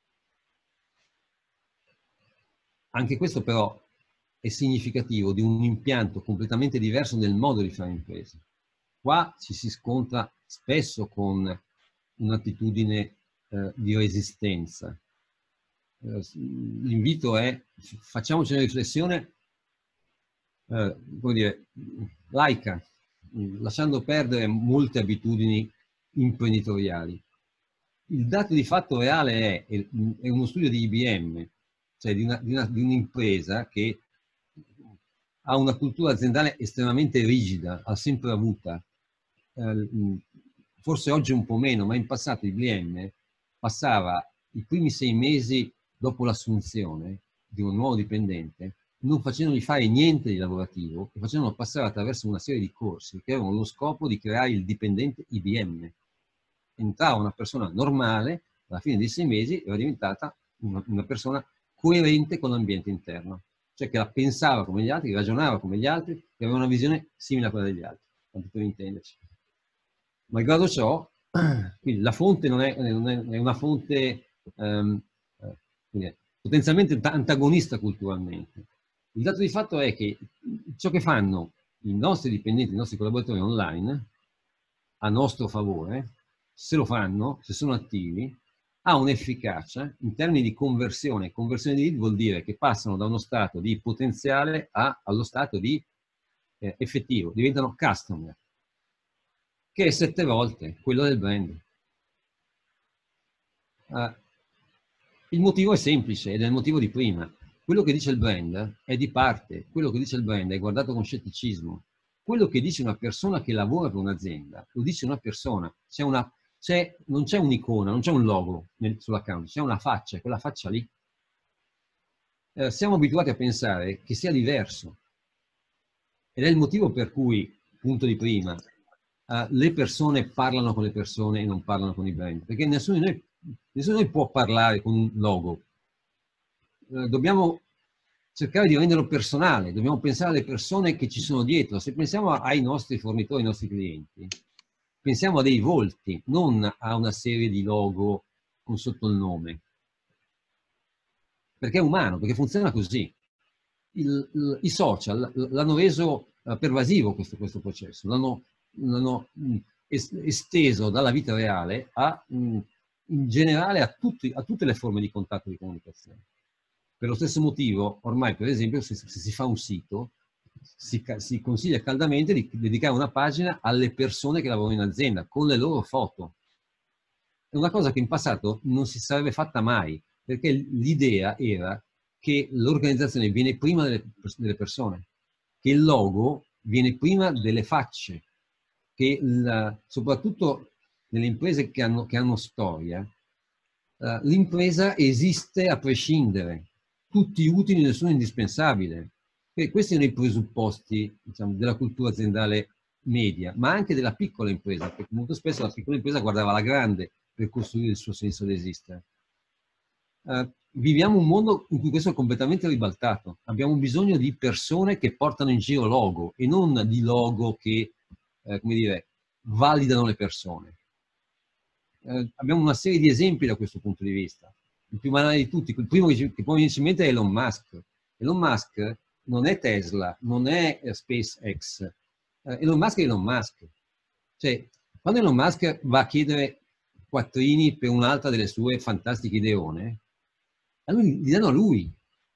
Anche questo però è significativo di un impianto completamente diverso nel modo di fare impresa. Qua ci si scontra spesso con un'attitudine eh, di resistenza. Eh, L'invito è, facciamoci una riflessione, eh, come dire, laica, lasciando perdere molte abitudini imprenditoriali. Il dato di fatto reale è, è uno studio di I B M, cioè di, una, di, una, di un'impresa che ha una cultura aziendale estremamente rigida, ha sempre avuta, eh, forse oggi un po' meno, ma in passato I B M passava i primi sei mesi dopo l'assunzione di un nuovo dipendente non facendogli fare niente di lavorativo e facendolo passare attraverso una serie di corsi che avevano lo scopo di creare il dipendente I B M. Entrava una persona normale alla fine dei sei mesi era diventata una, una persona coerente con l'ambiente interno, cioè che la pensava come gli altri, che ragionava come gli altri, che aveva una visione simile a quella degli altri, tanto per intenderci. Malgrado ciò, quindi la fonte non è, non è, è una fonte um, eh, potenzialmente antagonista culturalmente. Il dato di fatto è che ciò che fanno i nostri dipendenti, i nostri collaboratori online, a nostro favore, se lo fanno, se sono attivi, ha un'efficacia in termini di conversione. Conversione di lead vuol dire che passano da uno stato di potenziale a, allo stato di eh, effettivo, diventano customer, che è sette volte quello del brand. Uh, il motivo è semplice ed è il motivo di prima. Quello che dice il brand è di parte, quello che dice il brand è guardato con scetticismo. Quello che dice una persona che lavora per un'azienda, lo dice una persona. C'è una, c'è, non c'è un'icona, non c'è un logo sull'account, c'è una faccia, quella faccia lì. Eh, siamo abituati a pensare che sia diverso. Ed è il motivo per cui, punto di prima, Uh, le persone parlano con le persone e non parlano con i brand, perché nessuno di noi, nessuno di noi può parlare con un logo. Uh, dobbiamo cercare di renderlo personale, dobbiamo pensare alle persone che ci sono dietro. Se pensiamo ai nostri fornitori, ai nostri clienti, pensiamo a dei volti, non a una serie di logo con sotto il nome. Perché è umano, perché funziona così. Il, il, I social l'hanno reso uh, pervasivo questo, questo processo, l'hanno l'hanno esteso dalla vita reale a, in generale a, tutti, a tutte le forme di contatto e di comunicazione. Per lo stesso motivo, ormai per esempio, se, se si fa un sito, si, si consiglia caldamente di dedicare una pagina alle persone che lavorano in azienda, con le loro foto. È una cosa che in passato non si sarebbe fatta mai, perché l'idea era che l'organizzazione viene prima delle, delle persone, che il logo viene prima delle facce, che la, soprattutto nelle imprese che hanno, che hanno storia, uh, l'impresa esiste a prescindere, tutti utili, nessuno indispensabile. E questi sono i presupposti, diciamo, della cultura aziendale media, ma anche della piccola impresa, perché molto spesso la piccola impresa guardava la grande per costruire il suo senso di esistere. Uh, viviamo un mondo in cui questo è completamente ribaltato. Abbiamo bisogno di persone che portano in giro logo e non di logo che Eh, come dire, validano le persone. Eh, abbiamo una serie di esempi da questo punto di vista. Il più banale di tutti, il primo che, che poi viene in mente è Elon Musk. Elon Musk non è Tesla, non è eh, SpaceX. Eh, Elon Musk è Elon Musk. Cioè, quando Elon Musk va a chiedere quattrini per un'altra delle sue fantastiche ideone, a lui, gli danno a lui.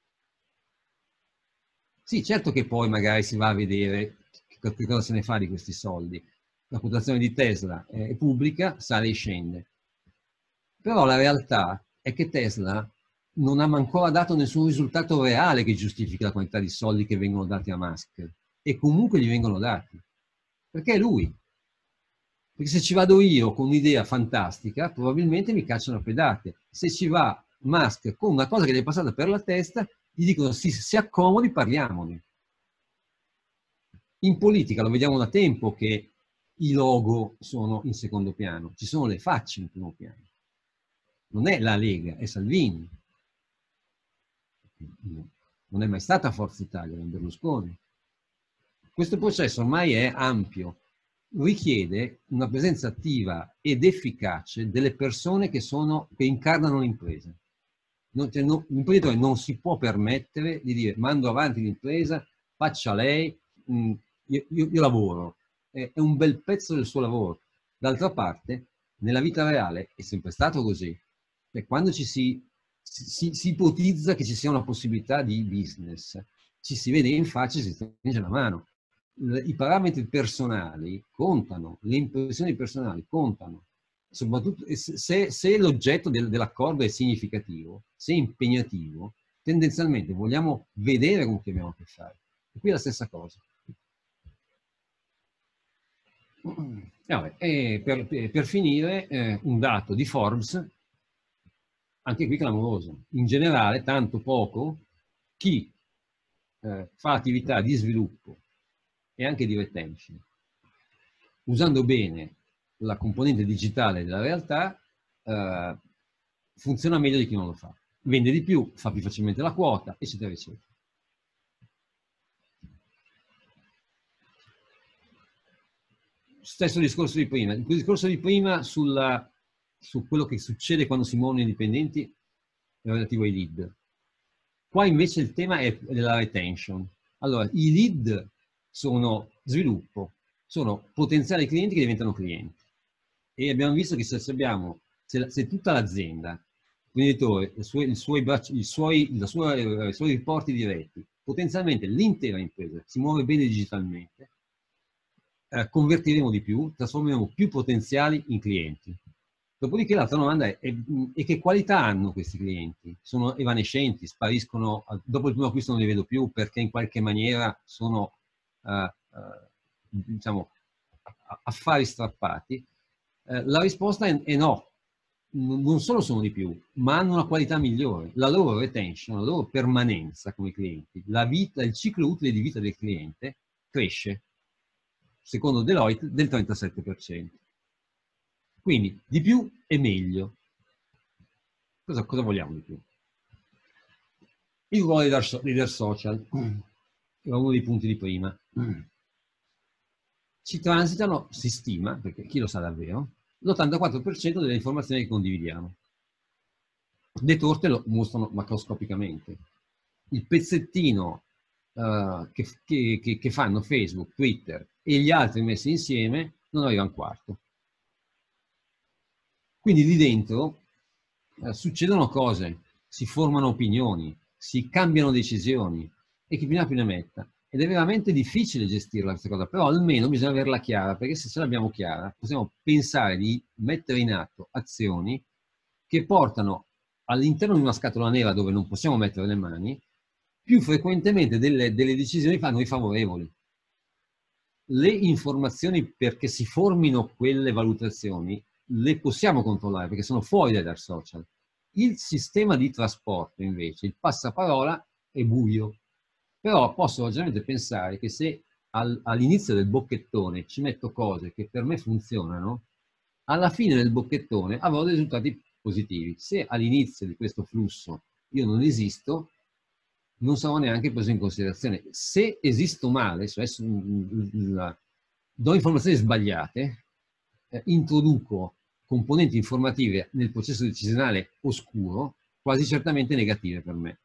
Sì, certo che poi magari si va a vedere che cosa se ne fa di questi soldi. La quotazione di Tesla è pubblica, sale e scende. Però la realtà è che Tesla non ha ancora dato nessun risultato reale che giustifichi la quantità di soldi che vengono dati a Musk. E comunque gli vengono dati. Perché è lui. Perché se ci vado io con un'idea fantastica, probabilmente mi cacciano a pedate. Se ci va Musk con una cosa che gli è passata per la testa, gli dicono sì, si accomodi, parliamone. In politica lo vediamo da tempo che i logo sono in secondo piano, ci sono le facce in primo piano. Non è la Lega, è Salvini. Non è mai stata Forza Italia, è Berlusconi. Questo processo ormai è ampio, richiede una presenza attiva ed efficace delle persone che, sono, che incarnano l'impresa. Cioè, no, l'imprenditore non si può permettere di dire mando avanti l'impresa, faccia lei, mh, io, io, io lavoro. È, è un bel pezzo del suo lavoro. D'altra parte, nella vita reale è sempre stato così. Cioè, quando ci si, si, si ipotizza che ci sia una possibilità di business, ci si vede in faccia e si stringe la mano. I parametri personali contano, le impressioni personali contano, soprattutto se, se l'oggetto del, dell'accordo è significativo, se è impegnativo, tendenzialmente vogliamo vedere con chi abbiamo a che fare. E qui è la stessa cosa. E vabbè, e per, per finire, eh, un dato di Forbes, anche qui clamoroso. In generale, tanto poco, chi eh, fa attività di sviluppo e anche di retention, usando bene la componente digitale della realtà, eh, funziona meglio di chi non lo fa. Vende di più, fa più facilmente la quota, eccetera, eccetera. Stesso discorso di prima. Il discorso di prima sulla, su quello che succede quando si muovono indipendenti è relativo ai lead. Qua invece il tema è della retention. Allora, i lead sono sviluppo, sono potenziali clienti che diventano clienti. E abbiamo visto che se abbiamo, se, se tutta l'azienda, il venditore, i suoi, i suoi, i suoi, la sua, i suoi riporti diretti, potenzialmente l'intera impresa si muove bene digitalmente, eh, convertiremo di più, trasformeremo più potenziali in clienti. Dopodiché l'altra domanda è, è, è che qualità hanno questi clienti? Sono evanescenti, spariscono, dopo il primo acquisto non li vedo più perché in qualche maniera sono uh, uh, diciamo, affari strappati? Uh, la risposta è, è no. Non solo sono di più, ma hanno una qualità migliore. La loro retention, la loro permanenza come clienti, la vita, il ciclo utile di vita del cliente cresce, secondo Deloitte, del trentasette per cento. Quindi di più e meglio. Cosa, cosa vogliamo di più? Il ruolo leader, leader social, era uno dei punti di prima. Ci transitano, si stima, perché chi lo sa davvero, l'ottantaquattro per cento delle informazioni che condividiamo. Le torte lo mostrano macroscopicamente. Il pezzettino uh, che, che, che fanno Facebook, Twitter e gli altri messi insieme non arriva a un quarto. Quindi lì dentro uh, succedono cose, si formano opinioni, si cambiano decisioni e chi più ne ha più ne metta. Ed è veramente difficile gestirla questa cosa, però almeno bisogna averla chiara, perché se ce l'abbiamo chiara possiamo pensare di mettere in atto azioni che portano all'interno di una scatola nera dove non possiamo mettere le mani, più frequentemente delle, delle decisioni a noi favorevoli. Le informazioni perché si formino quelle valutazioni le possiamo controllare perché sono fuori dai dark social. Il sistema di trasporto invece, il passaparola, è buio. Però posso ragionamento pensare che se al, all'inizio del bocchettone ci metto cose che per me funzionano, alla fine del bocchettone avrò dei risultati positivi. Se all'inizio di questo flusso io non esisto, non sarò neanche preso in considerazione. Se esisto male, cioè do informazioni sbagliate, eh, introduco componenti informative nel processo decisionale oscuro, quasi certamente negative per me.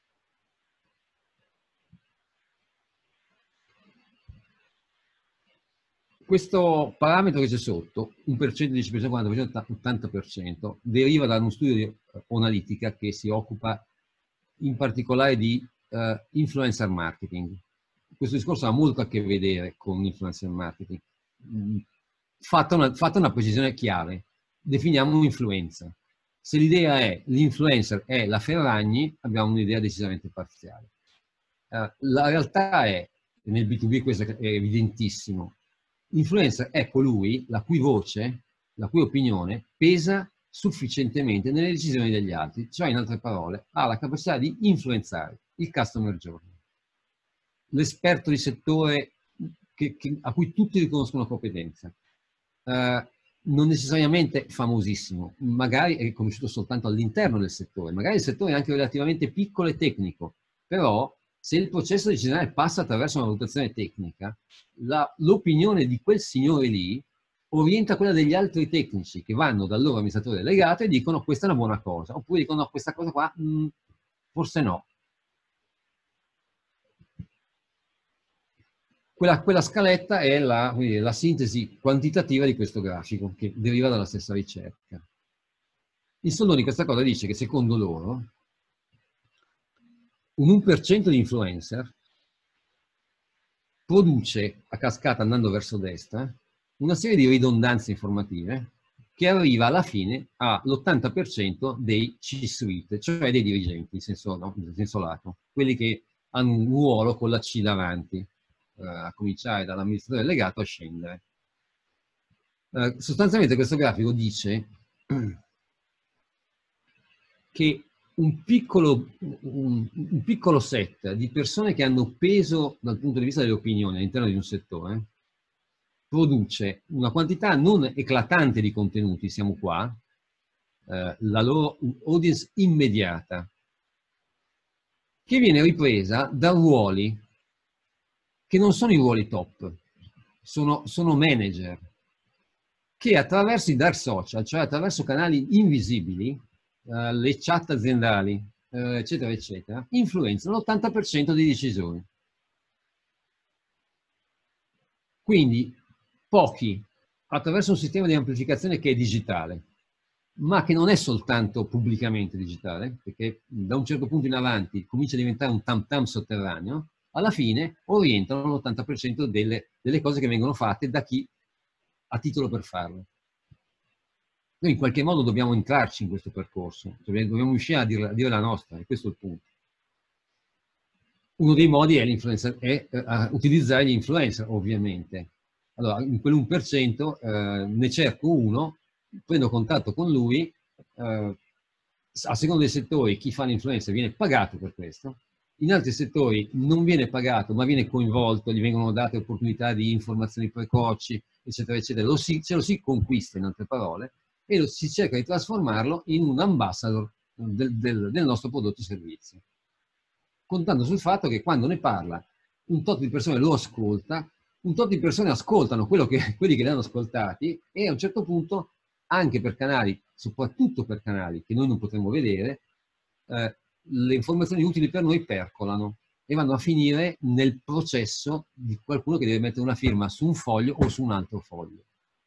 Questo parametro che c'è sotto, uno per cento, dieci per cento, quaranta per cento, ottanta per cento, deriva da uno studio di analitica che si occupa in particolare di uh, influencer marketing. Questo discorso ha molto a che vedere con influencer marketing. Fatta una, fatta una precisione chiave, definiamo un'influenza. Se l'idea è l'influencer è la Ferragni, abbiamo un'idea decisamente parziale. Uh, la realtà è, nel B due B questo è evidentissimo, l'influencer è colui la cui voce, la cui opinione pesa sufficientemente nelle decisioni degli altri, cioè in altre parole ha la capacità di influenzare il customer journey, l'esperto di settore che, che, a cui tutti riconoscono competenza, uh, non necessariamente famosissimo, magari è conosciuto soltanto all'interno del settore, magari il settore è anche relativamente piccolo e tecnico, però se il processo decisionale passa attraverso una valutazione tecnica, l'opinione di quel signore lì orienta quella degli altri tecnici che vanno dal loro amministratore delegato e dicono questa è una buona cosa, oppure dicono no, questa cosa qua mh, forse no. Quella, quella scaletta è la, la sintesi quantitativa di questo grafico che deriva dalla stessa ricerca. Il Soldoni questa cosa dice che secondo loro un uno per cento di influencer produce a cascata, andando verso destra, una serie di ridondanze informative che arriva alla fine all'ottanta per cento dei C-suite, cioè dei dirigenti, in senso, no, in senso lato, quelli che hanno un ruolo con la C davanti, eh, a cominciare dall'amministratore delegato a scendere. Eh, sostanzialmente questo grafico dice che Un piccolo, un, un piccolo set di persone che hanno peso dal punto di vista delle opinioni all'interno di un settore produce una quantità non eclatante di contenuti, siamo qua, eh, la loro audience immediata, che viene ripresa da ruoli che non sono i ruoli top, sono, sono manager, che attraverso i dark social, cioè attraverso canali invisibili, eh, le chat aziendali, eh, eccetera, eccetera, influenzano l'ottanta per cento dei decisori. Quindi pochi, attraverso un sistema di amplificazione che è digitale, ma che non è soltanto pubblicamente digitale, perché da un certo punto in avanti comincia a diventare un tam tam sotterraneo, alla fine orientano l'ottanta per cento delle, delle cose che vengono fatte da chi ha titolo per farlo. Noi in qualche modo dobbiamo entrarci in questo percorso, cioè dobbiamo riuscire a dire, a dire la nostra, e questo è il punto. Uno dei modi è, è uh, utilizzare gli influencer, ovviamente. Allora, in quell'uno per cento eh, ne cerco uno, prendo contatto con lui, eh, a seconda dei settori chi fa l'influencer viene pagato per questo, in altri settori non viene pagato ma viene coinvolto, gli vengono date opportunità di informazioni precoci, eccetera, eccetera, lo si, ce lo si conquista in altre parole e lo si cerca di trasformarlo in un ambassador del, del, del nostro prodotto o servizio, contando sul fatto che quando ne parla un tot di persone lo ascolta, un tot di persone ascoltano quello che, quelli che li hanno ascoltati e a un certo punto anche per canali, soprattutto per canali che noi non potremmo vedere, eh, le informazioni utili per noi percolano e vanno a finire nel processo di qualcuno che deve mettere una firma su un foglio o su un altro foglio.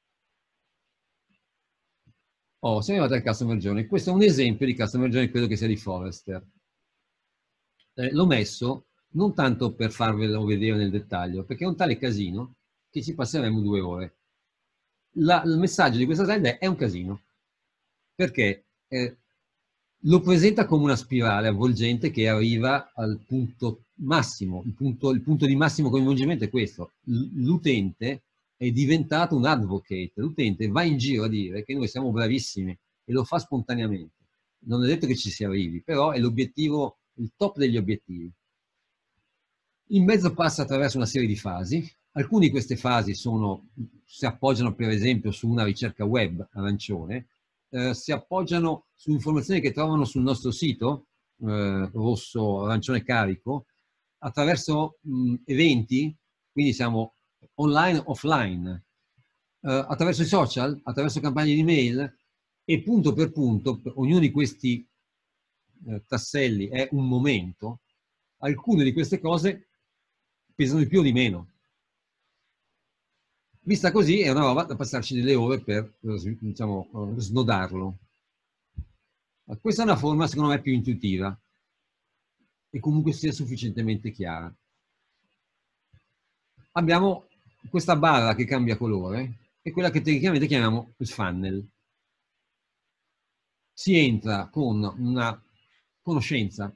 Oh, siamo arrivati al Customer Journey. Questo è un esempio di Customer Journey, credo che sia di Forrester. Eh, l'ho messo non tanto per farvelo vedere nel dettaglio, perché è un tale casino che ci passeremo due ore. La, il messaggio di questa slide è un casino, perché eh, lo presenta come una spirale avvolgente che arriva al punto massimo. Il punto, il punto di massimo coinvolgimento è questo. L'utente è diventato un advocate, l'utente va in giro a dire che noi siamo bravissimi e lo fa spontaneamente. Non è detto che ci si arrivi, però è l'obiettivo, il top degli obiettivi. In mezzo passa attraverso una serie di fasi. Alcune di queste fasi sono, si appoggiano per esempio su una ricerca web arancione, eh, si appoggiano su informazioni che trovano sul nostro sito, eh, rosso, arancione carico, attraverso mh, eventi, quindi siamo online, offline, eh, attraverso i social, attraverso campagne di mail e punto per punto, per ognuno di questi eh, tasselli è un momento, alcune di queste cose pesano di più o di meno. Vista così è una roba da passarci delle ore per, diciamo, snodarlo. Questa è una forma secondo me più intuitiva e comunque sia sufficientemente chiara. Abbiamo questa barra che cambia colore, è quella che tecnicamente chiamiamo il funnel. Si entra con una conoscenza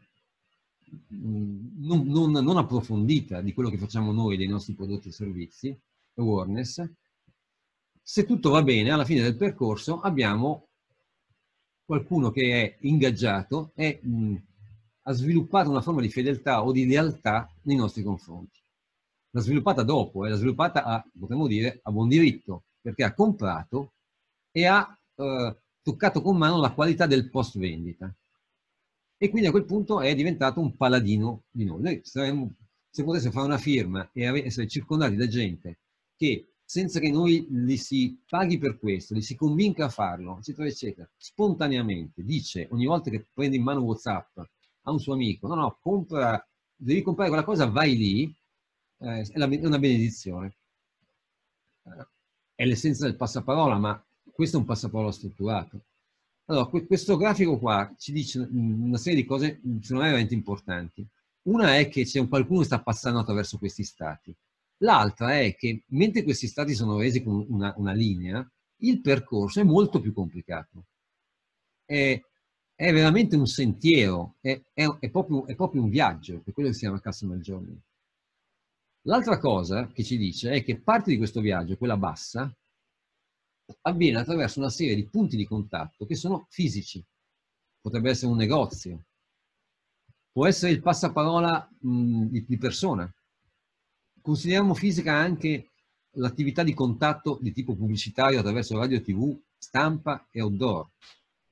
non, non, non approfondita di quello che facciamo noi dei nostri prodotti e servizi, awareness. Se tutto va bene, alla fine del percorso abbiamo qualcuno che è ingaggiato e mh, ha sviluppato una forma di fedeltà o di lealtà nei nostri confronti. L'ha sviluppata dopo, eh, l'ha sviluppata a, potremmo dire, a buon diritto, perché ha comprato e ha eh, toccato con mano la qualità del post vendita. E quindi a quel punto è diventato un paladino di noi. Noi saremmo, se potessimo fare una firma e essere circondati da gente che senza che noi li si paghi per questo, li si convinca a farlo, eccetera, eccetera, spontaneamente dice ogni volta che prende in mano WhatsApp a un suo amico, no, no, compra, devi comprare quella cosa, vai lì, eh, è, la, è una benedizione. Eh, è l'essenza del passaparola, ma questo è un passaparola strutturato. Allora, questo grafico qua ci dice una serie di cose, secondo me, veramente importanti. Una è che c'è qualcuno che sta passando attraverso questi stati. L'altra è che, mentre questi stati sono resi con una, una linea, il percorso è molto più complicato. È, è veramente un sentiero, è, è, è, proprio, è proprio un viaggio, per quello che si chiama Customer Journey. L'altra cosa che ci dice è che parte di questo viaggio, quella bassa, avviene attraverso una serie di punti di contatto che sono fisici. Potrebbe essere un negozio, può essere il passaparola mh, di, di persona. Consideriamo fisica anche l'attività di contatto di tipo pubblicitario attraverso radio, tivù, stampa e outdoor.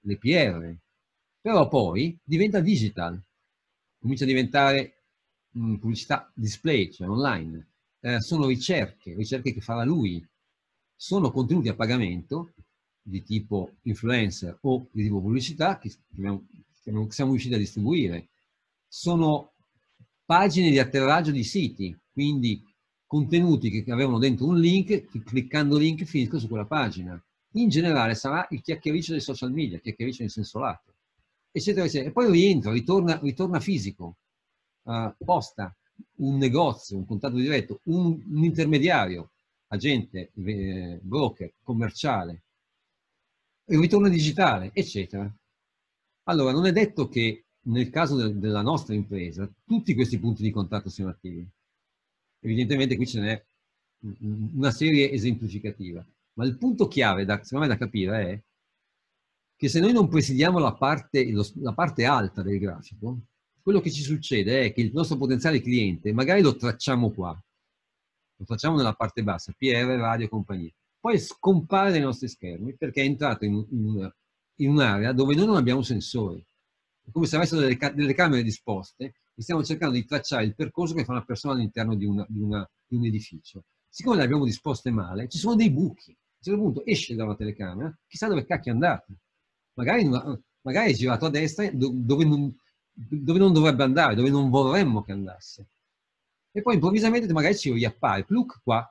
le P R, però poi diventa digital, comincia a diventare mh, pubblicità display, cioè online, eh, sono ricerche, ricerche che farà lui, sono contenuti a pagamento di tipo influencer o di tipo pubblicità che che siamo riusciti a distribuire, sono pagine di atterraggio di siti, quindi contenuti che avevano dentro un link, che cliccando link finiscono su quella pagina. In generale sarà il chiacchiericcio dei social media, chiacchiericcio in senso lato, eccetera, eccetera. E poi rientra, ritorna, ritorna fisico, uh, posta, un negozio, un contatto diretto, un, un intermediario, agente, eh, broker, commerciale, il ritorno digitale, eccetera. Allora, non è detto che nel caso del, della nostra impresa tutti questi punti di contatto siano attivi. Evidentemente qui ce n'è una serie esemplificativa, ma il punto chiave, da, secondo me, da capire è che se noi non presidiamo la parte, lo, la parte alta del grafico, quello che ci succede è che il nostro potenziale cliente, magari lo tracciamo qua, lo facciamo nella parte bassa, P R, radio, compagnia, poi scompare dai nostri schermi perché è entrato in, in, in un'area dove noi non abbiamo sensori. È come se avessero delle, delle camere disposte e stiamo cercando di tracciare il percorso che fa una persona all'interno di, di, di un edificio. Siccome le abbiamo disposte male, ci sono dei buchi. A un certo punto esce da una telecamera, chissà dove cacchio è andato. Magari, magari è girato a destra dove non, dove non dovrebbe andare, dove non vorremmo che andasse. E poi improvvisamente magari ci riappare, pluc qua.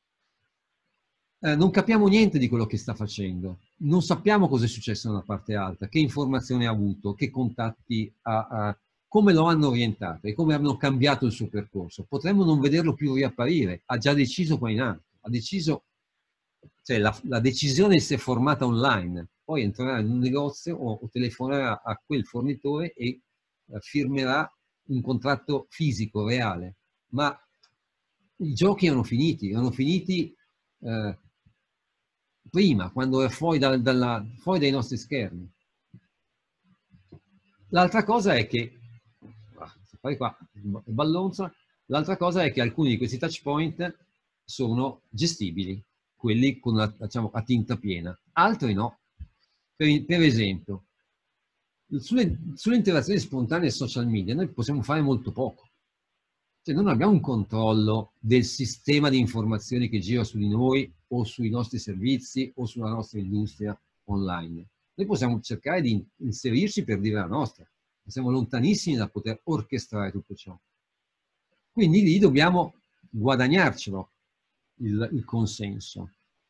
Eh, non capiamo niente di quello che sta facendo, non sappiamo cosa è successo nella parte alta, che informazioni ha avuto, che contatti ha, ha, come lo hanno orientato e come hanno cambiato il suo percorso. Potremmo non vederlo più riapparire, ha già deciso qua in alto, ha deciso, cioè la, la decisione si è formata online, poi entrerà in un negozio o, o telefonerà a quel fornitore e eh, firmerà un contratto fisico, reale, ma i giochi erano finiti, erano finiti eh, prima, quando è fuori, da, dalla, fuori dai nostri schermi. L'altra cosa è che, fai qua, ballonza, l'altra cosa è che alcuni di questi touch point sono gestibili, quelli con la, diciamo, a tinta piena, altri no. Per, per esempio, sulle, sulle interazioni spontanee social media noi possiamo fare molto poco. Cioè, non abbiamo un controllo del sistema di informazioni che gira su di noi o sui nostri servizi o sulla nostra industria online. Noi possiamo cercare di inserirci per dire la nostra, ma siamo lontanissimi da poter orchestrare tutto ciò. Quindi lì dobbiamo guadagnarcelo il, il consenso.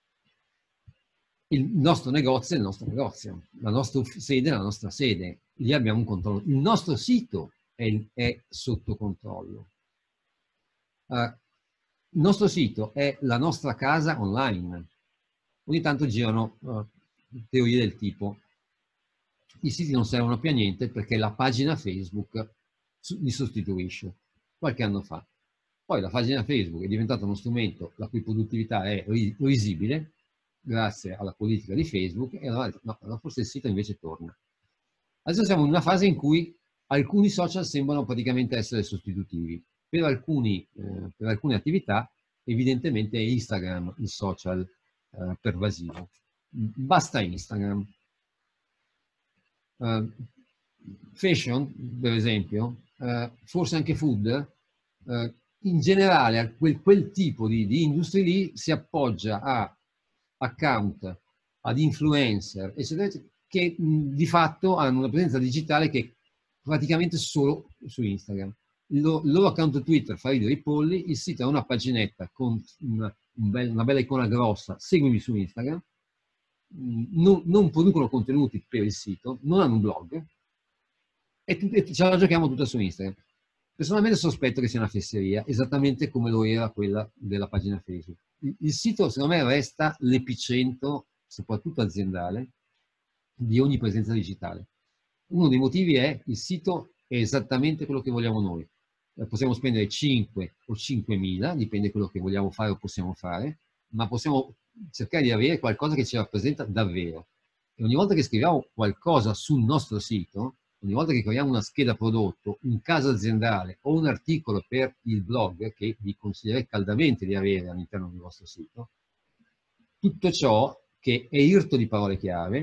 Il nostro negozio è il nostro negozio, la nostra sede è la nostra sede, lì abbiamo un controllo. Il nostro sito è, è sotto controllo. Uh, il nostro sito è la nostra casa online. Ogni tanto girano uh, teorie del tipo: i siti non servono più a niente perché la pagina Facebook li sostituisce. Qualche anno fa. Poi la pagina Facebook è diventata uno strumento la cui produttività è risibile grazie alla politica di Facebook e allora no, forse il sito invece torna. Adesso siamo in una fase in cui alcuni social sembrano praticamente essere sostitutivi. Per, alcuni, eh, per alcune attività evidentemente è Instagram il social eh, pervasivo. Basta Instagram. Uh, fashion, per esempio, uh, forse anche food, uh, in generale a quel, quel tipo di, di industria lì si appoggia a account, ad influencer, eccetera, eccetera, che mh, di fatto hanno una presenza digitale che è praticamente solo su Instagram. Il loro, il loro account Twitter fa ridere i polli, il sito ha una paginetta con una, un bel, una bella icona grossa, seguimi su Instagram, non, non producono contenuti per il sito, non hanno un blog e, e ce la giochiamo tutta su Instagram. Personalmente sospetto che sia una fesseria, esattamente come lo era quella della pagina Facebook. Il, il sito, secondo me, resta l'epicentro, soprattutto aziendale, di ogni presenza digitale. Uno dei motivi è il sito è esattamente quello che vogliamo noi. Possiamo spendere cinque o cinquemila, dipende da quello che vogliamo fare o possiamo fare, ma possiamo cercare di avere qualcosa che ci rappresenta davvero. E ogni volta che scriviamo qualcosa sul nostro sito, ogni volta che creiamo una scheda prodotto, un caso aziendale o un articolo per il blog, che vi consiglierei caldamente di avere all'interno del vostro sito, tutto ciò che è irto di parole chiave,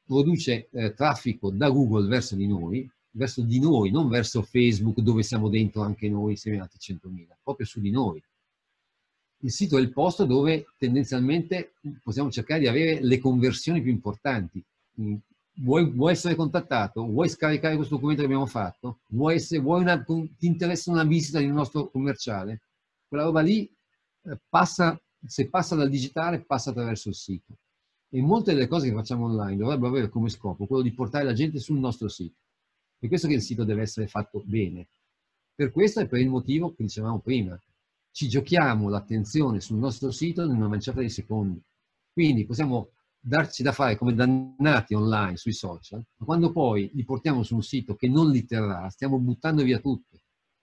produce eh, traffico da Google verso di noi, verso di noi, non verso Facebook dove siamo dentro anche noi, siamo altri centomila, proprio su di noi. Il sito è il posto dove tendenzialmente possiamo cercare di avere le conversioni più importanti. Vuoi, vuoi essere contattato? Vuoi scaricare questo documento che abbiamo fatto? Vuoi essere, vuoi una, ti interessa una visita di un nostro commerciale? Quella roba lì eh, passa, se passa dal digitale, passa attraverso il sito. E molte delle cose che facciamo online dovrebbero avere come scopo quello di portare la gente sul nostro sito. Per questo che il sito deve essere fatto bene. Per questo e per il motivo che dicevamo prima. Ci giochiamo l'attenzione sul nostro sito in una manciata di secondi. Quindi possiamo darci da fare come dannati online sui social, ma quando poi li portiamo su un sito che non li terrà, stiamo buttando via tutto.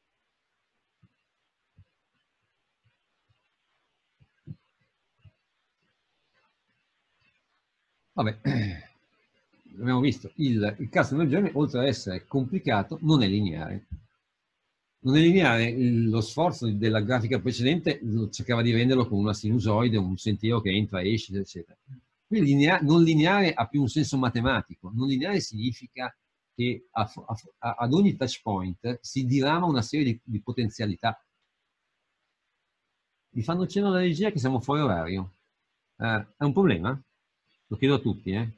Vabbè, abbiamo visto, il, il customer journey, oltre ad essere complicato, non è lineare. Non è lineare, lo sforzo della grafica precedente cercava di renderlo con una sinusoide, un sentiero che entra, esce, eccetera. Qui linea, non lineare ha più un senso matematico. Non lineare significa che a, a, ad ogni touch point si dirama una serie di, di potenzialità. Mi fanno cenno alla regia che siamo fuori orario. Eh, è un problema? Lo chiedo a tutti, eh?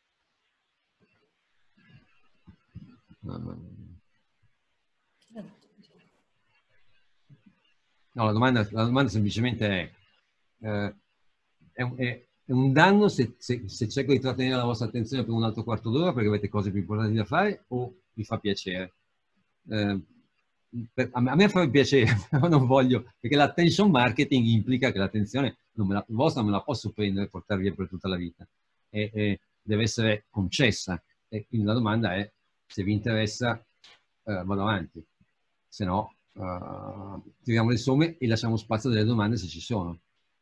No, la domanda, la domanda semplicemente è, eh, è, è, è un danno se, se, se cerco di trattenere la vostra attenzione per un altro quarto d'ora perché avete cose più importanti da fare o vi fa piacere? Eh, per, a, me, a me fa piacere, però non voglio, perché l'attention marketing implica che l'attenzione vostra me la posso prendere e portare via per tutta la vita. E, e deve essere concessa. E quindi la domanda è, se vi interessa, eh, vado avanti. Se no, uh, tiriamo le somme e lasciamo spazio delle domande se ci sono.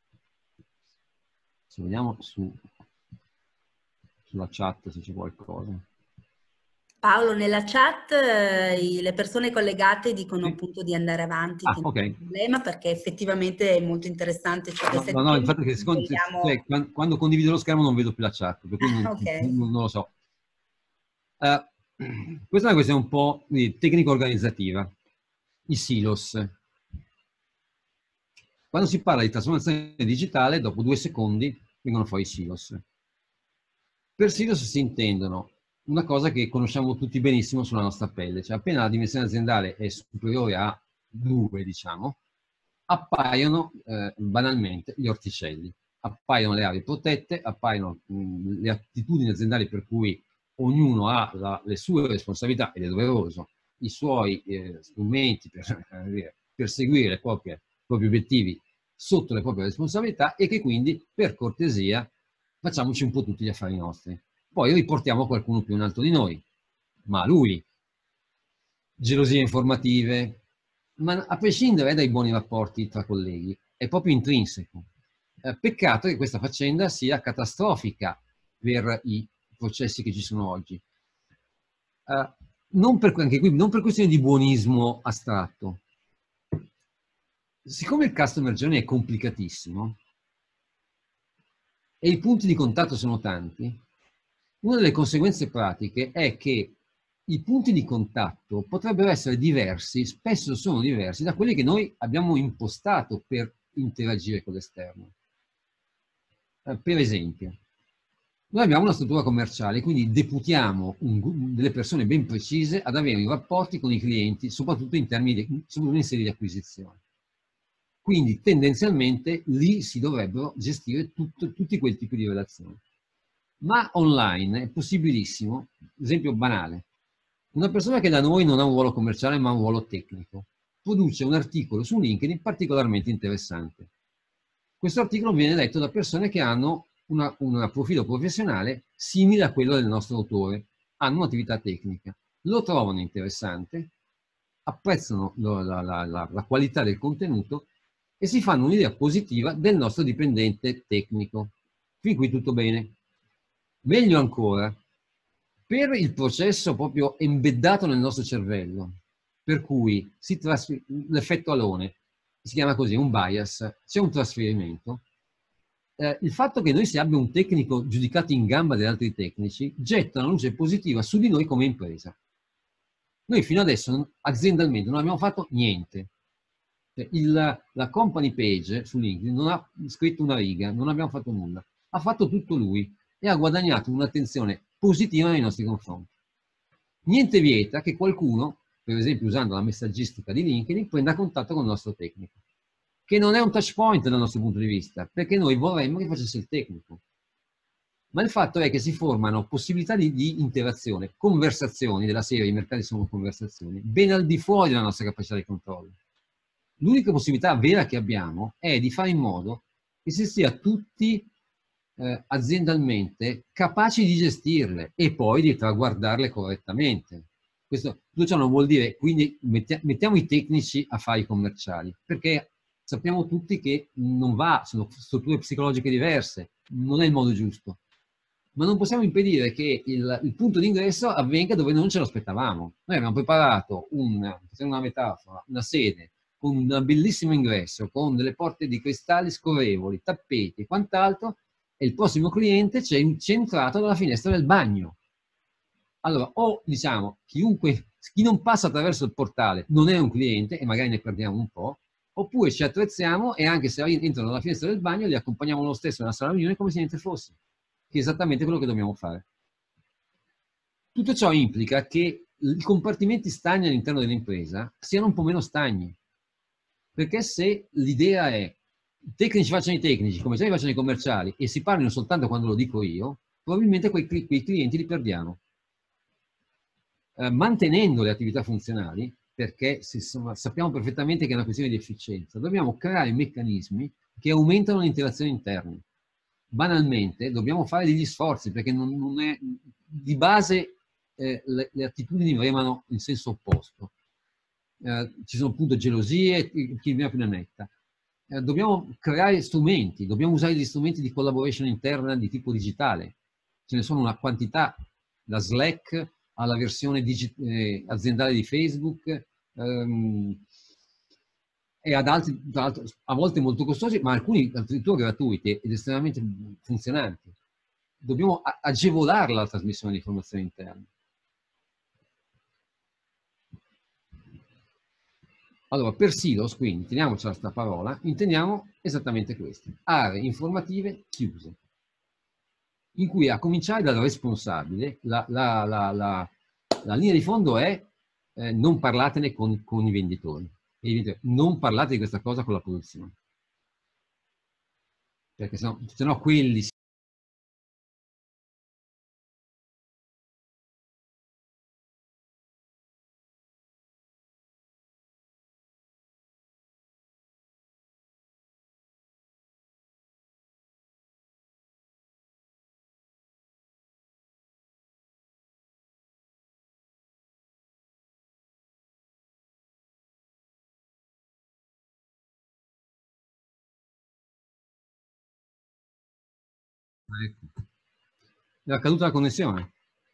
Se vediamo su, sulla chat se c'è qualcosa. Paolo, nella chat eh, le persone collegate dicono sì. appunto di andare avanti, ah, che okay. non è un problema, perché effettivamente è molto interessante ciò che no, sentiamo. No, no, infatti che secondo, vogliamo... cioè, quando, quando condivido lo schermo non vedo più la chat, per cui non, okay. non, non lo so. Uh, questa è una questione un po' di tecnica organizzativa. I silos. Quando si parla di trasformazione digitale, dopo due secondi vengono fuori i silos. Per silos si intendono una cosa che conosciamo tutti benissimo sulla nostra pelle, cioè appena la dimensione aziendale è superiore a due, diciamo, appaiono eh, banalmente gli orticelli, appaiono le aree protette, appaiono mh, le attitudini aziendali per cui ognuno ha la, le sue responsabilità, ed è doveroso, i suoi eh, strumenti per eh, perseguire le proprie, i propri obiettivi sotto le proprie responsabilità e che quindi, per cortesia, facciamoci un po' tutti gli affari nostri. Poi riportiamo qualcuno più in alto di noi, ma lui, gelosie informative, ma a prescindere dai buoni rapporti tra colleghi, è proprio intrinseco. Eh, peccato che questa faccenda sia catastrofica per i processi che ci sono oggi. Eh, non per, anche qui, non per questione di buonismo astratto. Siccome il customer journey è complicatissimo e i punti di contatto sono tanti, una delle conseguenze pratiche è che i punti di contatto potrebbero essere diversi, spesso sono diversi, da quelli che noi abbiamo impostato per interagire con l'esterno. Eh, per esempio, noi abbiamo una struttura commerciale, quindi deputiamo un, delle persone ben precise ad avere i rapporti con i clienti, soprattutto in termini di, soprattutto in sede di acquisizione. Quindi tendenzialmente lì si dovrebbero gestire tutto, tutti quel tipo di relazioni. Ma online è possibilissimo, esempio banale, una persona che da noi non ha un ruolo commerciale ma un ruolo tecnico, produce un articolo su LinkedIn particolarmente interessante. Questo articolo viene letto da persone che hanno una, un profilo professionale simile a quello del nostro autore, hanno un'attività tecnica, lo trovano interessante, apprezzano la, la, la, la qualità del contenuto e si fanno un'idea positiva del nostro dipendente tecnico. Fin qui tutto bene. Meglio ancora, per il processo proprio embeddato nel nostro cervello, per cui si trasferisce l'effetto alone, si chiama così un bias, c'è un trasferimento, eh, il fatto che noi si abbia un tecnico giudicato in gamba dagli altri tecnici getta una luce positiva su di noi come impresa. Noi fino adesso aziendalmente non abbiamo fatto niente. Il, la company page su LinkedIn non ha scritto una riga, non abbiamo fatto nulla. Ha fatto tutto lui e ha guadagnato un'attenzione positiva nei nostri confronti. Niente vieta che qualcuno, per esempio usando la messaggistica di LinkedIn, prenda contatto con il nostro tecnico, che non è un touch point dal nostro punto di vista, perché noi vorremmo che facesse il tecnico. Ma il fatto è che si formano possibilità di, di interazione, conversazioni della serie, i mercati sono conversazioni, ben al di fuori della nostra capacità di controllo. L'unica possibilità vera che abbiamo è di fare in modo che si sia tutti eh, aziendalmente capaci di gestirle e poi di traguardarle correttamente. Questo ciò non vuol dire, quindi mettiamo i tecnici a fare i commerciali, perché sappiamo tutti che non va, sono strutture psicologiche diverse, non è il modo giusto. Ma non possiamo impedire che il, il punto d'ingresso avvenga dove non ce lo aspettavamo. Noi abbiamo preparato una, una metafora, una sede con un bellissimo ingresso, con delle porte di cristalli scorrevoli, tappeti e quant'altro, e il prossimo cliente c'è incentrato dalla finestra del bagno. Allora, o diciamo, chiunque, chi non passa attraverso il portale non è un cliente, e magari ne perdiamo un po', oppure ci attrezziamo e anche se entrano dalla finestra del bagno li accompagniamo lo stesso nella sala riunione come se niente fosse, che è esattamente quello che dobbiamo fare. Tutto ciò implica che i compartimenti stagni all'interno dell'impresa siano un po' meno stagni. Perché se l'idea è i tecnici facciano i tecnici, i commerciali facciano i commerciali e si parlino soltanto quando lo dico io, probabilmente quei, quei clienti li perdiamo. Eh, mantenendo le attività funzionali, perché se, insomma, sappiamo perfettamente che è una questione di efficienza, dobbiamo creare meccanismi che aumentano le interazioni interne. Banalmente dobbiamo fare degli sforzi, perché non, non è, di base eh, le, le attitudini remano in senso opposto. Eh, ci sono appunto gelosie, chi ne ha più ne metta. Eh, dobbiamo creare strumenti, dobbiamo usare gli strumenti di collaboration interna di tipo digitale. Ce ne sono una quantità, da Slack alla versione eh, aziendale di Facebook ehm, e ad altri, tra l'altro, a volte molto costosi, ma alcuni addirittura gratuiti ed estremamente funzionanti. Dobbiamo agevolare la trasmissione di informazioni interne. Allora, per silos, quindi, teniamocela sta parola, intendiamo esattamente questo. Aree informative chiuse, in cui a cominciare dal responsabile, la, la, la, la, la linea di fondo è eh, non parlatene con, con i venditori. Non parlate di questa cosa con la produzione. Perché sennò, sennò quelli... Ecco. È caduta la connessione.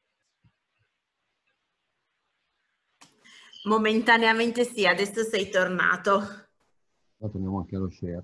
Momentaneamente sì, adesso sei tornato. Poi torniamo anche allo share.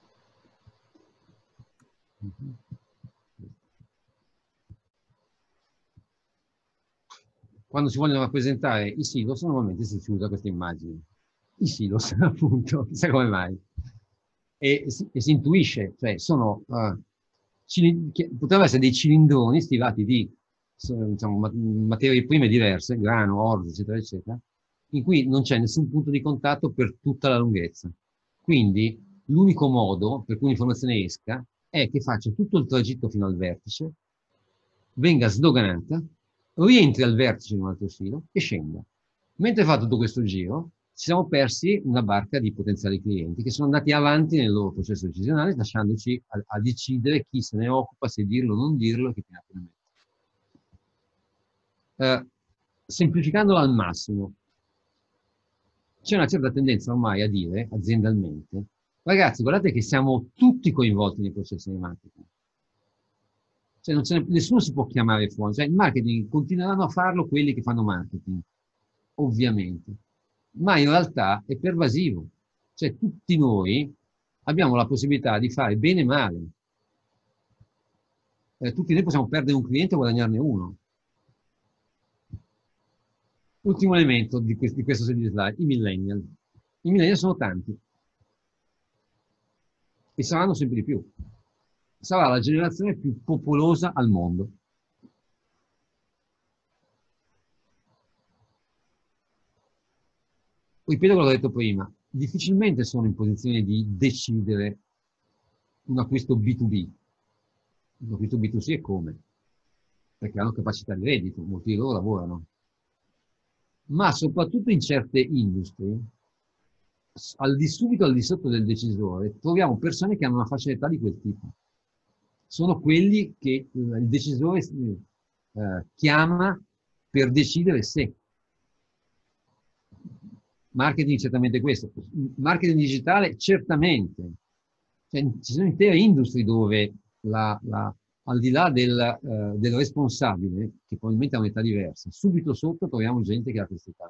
Quando si vogliono rappresentare i silos, normalmente si usa questa immagine. I silos, appunto, chissà come mai. E si, e si intuisce, cioè sono... Uh, potrebbero essere dei cilindroni stilati di diciamo, materie prime diverse, grano, orzo, eccetera, eccetera, in cui non c'è nessun punto di contatto per tutta la lunghezza. Quindi l'unico modo per cui l'informazione esca è che faccia tutto il tragitto fino al vertice, venga sdoganata, rientri al vertice in un altro silo e scenda. Mentre fa tutto questo giro, ci siamo persi una barca di potenziali clienti che sono andati avanti nel loro processo decisionale, lasciandoci a, a decidere chi se ne occupa, se dirlo o non dirlo, che fine ne mette. Eh, semplificandolo al massimo, c'è una certa tendenza ormai a dire, aziendalmente, ragazzi, guardate che siamo tutti coinvolti nei processi di marketing. Cioè, non ce ne, nessuno si può chiamare fuori. Cioè, il marketing continueranno a farlo quelli che fanno marketing, ovviamente. Ma in realtà è pervasivo. Cioè tutti noi abbiamo la possibilità di fare bene e male. eh, tutti noi possiamo perdere un cliente o guadagnarne uno. Ultimo elemento di, quest di questo set di slide, i millennial. I millennial sono tanti e saranno sempre di più. Sarà la generazione più popolosa al mondo. Ripeto quello che ho detto prima, difficilmente sono in posizione di decidere un acquisto B due B. Un acquisto B due C è come? Perché hanno capacità di reddito, molti di loro lavorano. Ma soprattutto in certe industrie, al di subito al di sotto del decisore, troviamo persone che hanno una fascia d'età di quel tipo. Sono quelli che il decisore eh, chiama per decidere se. Marketing certamente questo. Marketing digitale certamente. Cioè, ci sono intere industrie dove la, la, al di là del, eh, del responsabile, che probabilmente ha un'età diversa, subito sotto troviamo gente che ha questa età.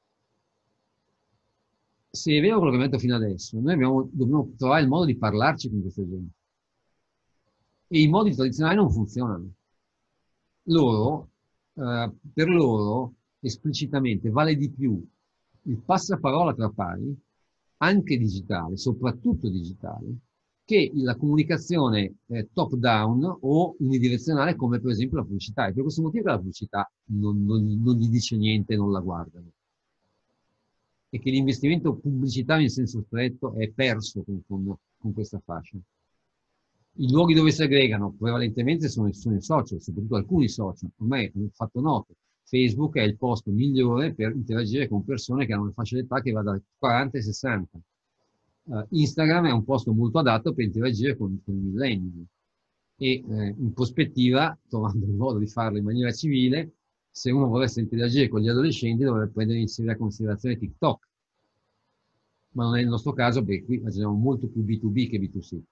Se è vero quello che ho detto fino adesso, noi abbiamo, dobbiamo trovare il modo di parlarci con questa gente. E i modi tradizionali non funzionano. Loro, eh, per loro, esplicitamente, vale di più il passaparola tra pari, anche digitale, soprattutto digitale, che la comunicazione eh, top-down o unidirezionale come per esempio la pubblicità. E per questo motivo la pubblicità non, non, non gli dice niente, non la guardano. E che l'investimento pubblicitario in senso stretto è perso con, con, con questa fascia. I luoghi dove si aggregano prevalentemente sono, sono i social, soprattutto alcuni social. Ormai hanno fatto noto, Facebook è il posto migliore per interagire con persone che hanno una fascia d'età che va da quaranta ai sessanta. Uh, Instagram è un posto molto adatto per interagire con, con i millennials. E eh, in prospettiva, trovando il modo di farlo in maniera civile, se uno volesse interagire con gli adolescenti dovrebbe prendere in seria considerazione TikTok. Ma non è il nostro caso perché qui facciamo molto più B due B che B due C.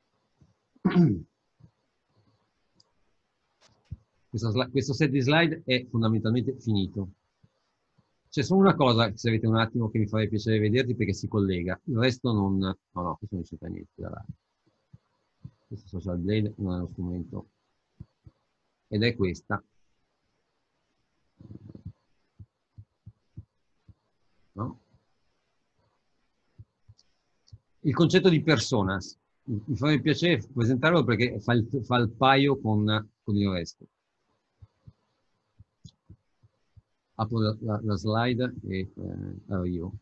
Questo, questo set di slide è fondamentalmente finito. C'è solo una cosa, se avete un attimo, che mi farebbe piacere vederti perché si collega. Il resto non... No, no, questo non c'entra niente. Da questo social blade non è uno strumento. Ed è questa. No? Il concetto di personas. Mi farebbe piacere presentarlo perché fa il, fa il paio con, con il resto. Apro la, la, la slide e eh, arrivo.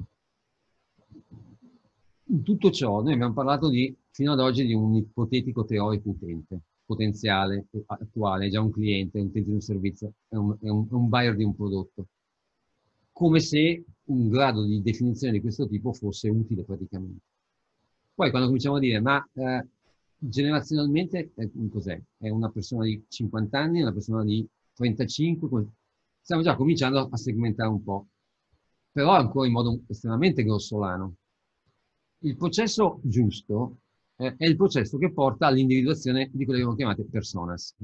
In tutto ciò noi abbiamo parlato di, fino ad oggi di un ipotetico teorico utente, potenziale, attuale, è già un cliente, è un utente di un servizio, è un, è un, è un buyer di un prodotto. Come se un grado di definizione di questo tipo fosse utile praticamente. Poi quando cominciamo a dire, ma eh, generazionalmente eh, cos'è? È una persona di cinquanta anni, una persona di trentacinque, stiamo già cominciando a segmentare un po', però ancora in modo estremamente grossolano. Il processo giusto eh, è il processo che porta all'individuazione di quelle che vengono chiamate personas.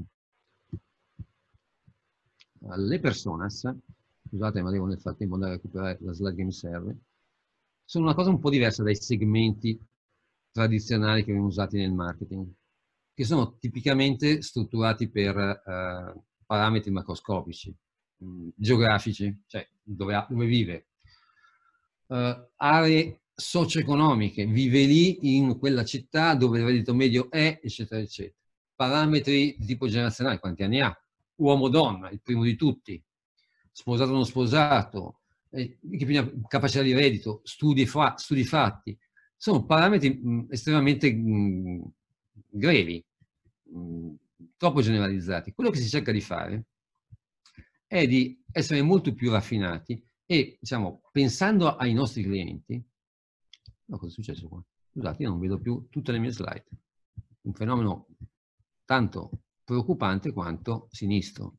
Le personas, scusate ma devo nel frattempo andare a recuperare la slide che mi serve, sono una cosa un po' diversa dai segmenti tradizionali che vengono usati nel marketing, che sono tipicamente strutturati per eh, parametri macroscopici, mh, geografici, cioè dove, dove vive, uh, aree socio-economiche, vive lì in quella città dove il reddito medio è, eccetera, eccetera. Parametri di tipo generazionale, quanti anni ha? Uomo-donna, il primo di tutti, sposato o non sposato, eh, capacità di reddito, studi, fa, studi fatti, sono parametri mh, estremamente mh, grevi, mh, troppo generalizzati. Quello che si cerca di fare è di essere molto più raffinati e, diciamo, pensando ai nostri clienti, no, cosa è successo qua? Scusate, io non vedo più tutte le mie slide. Un fenomeno tanto preoccupante quanto sinistro.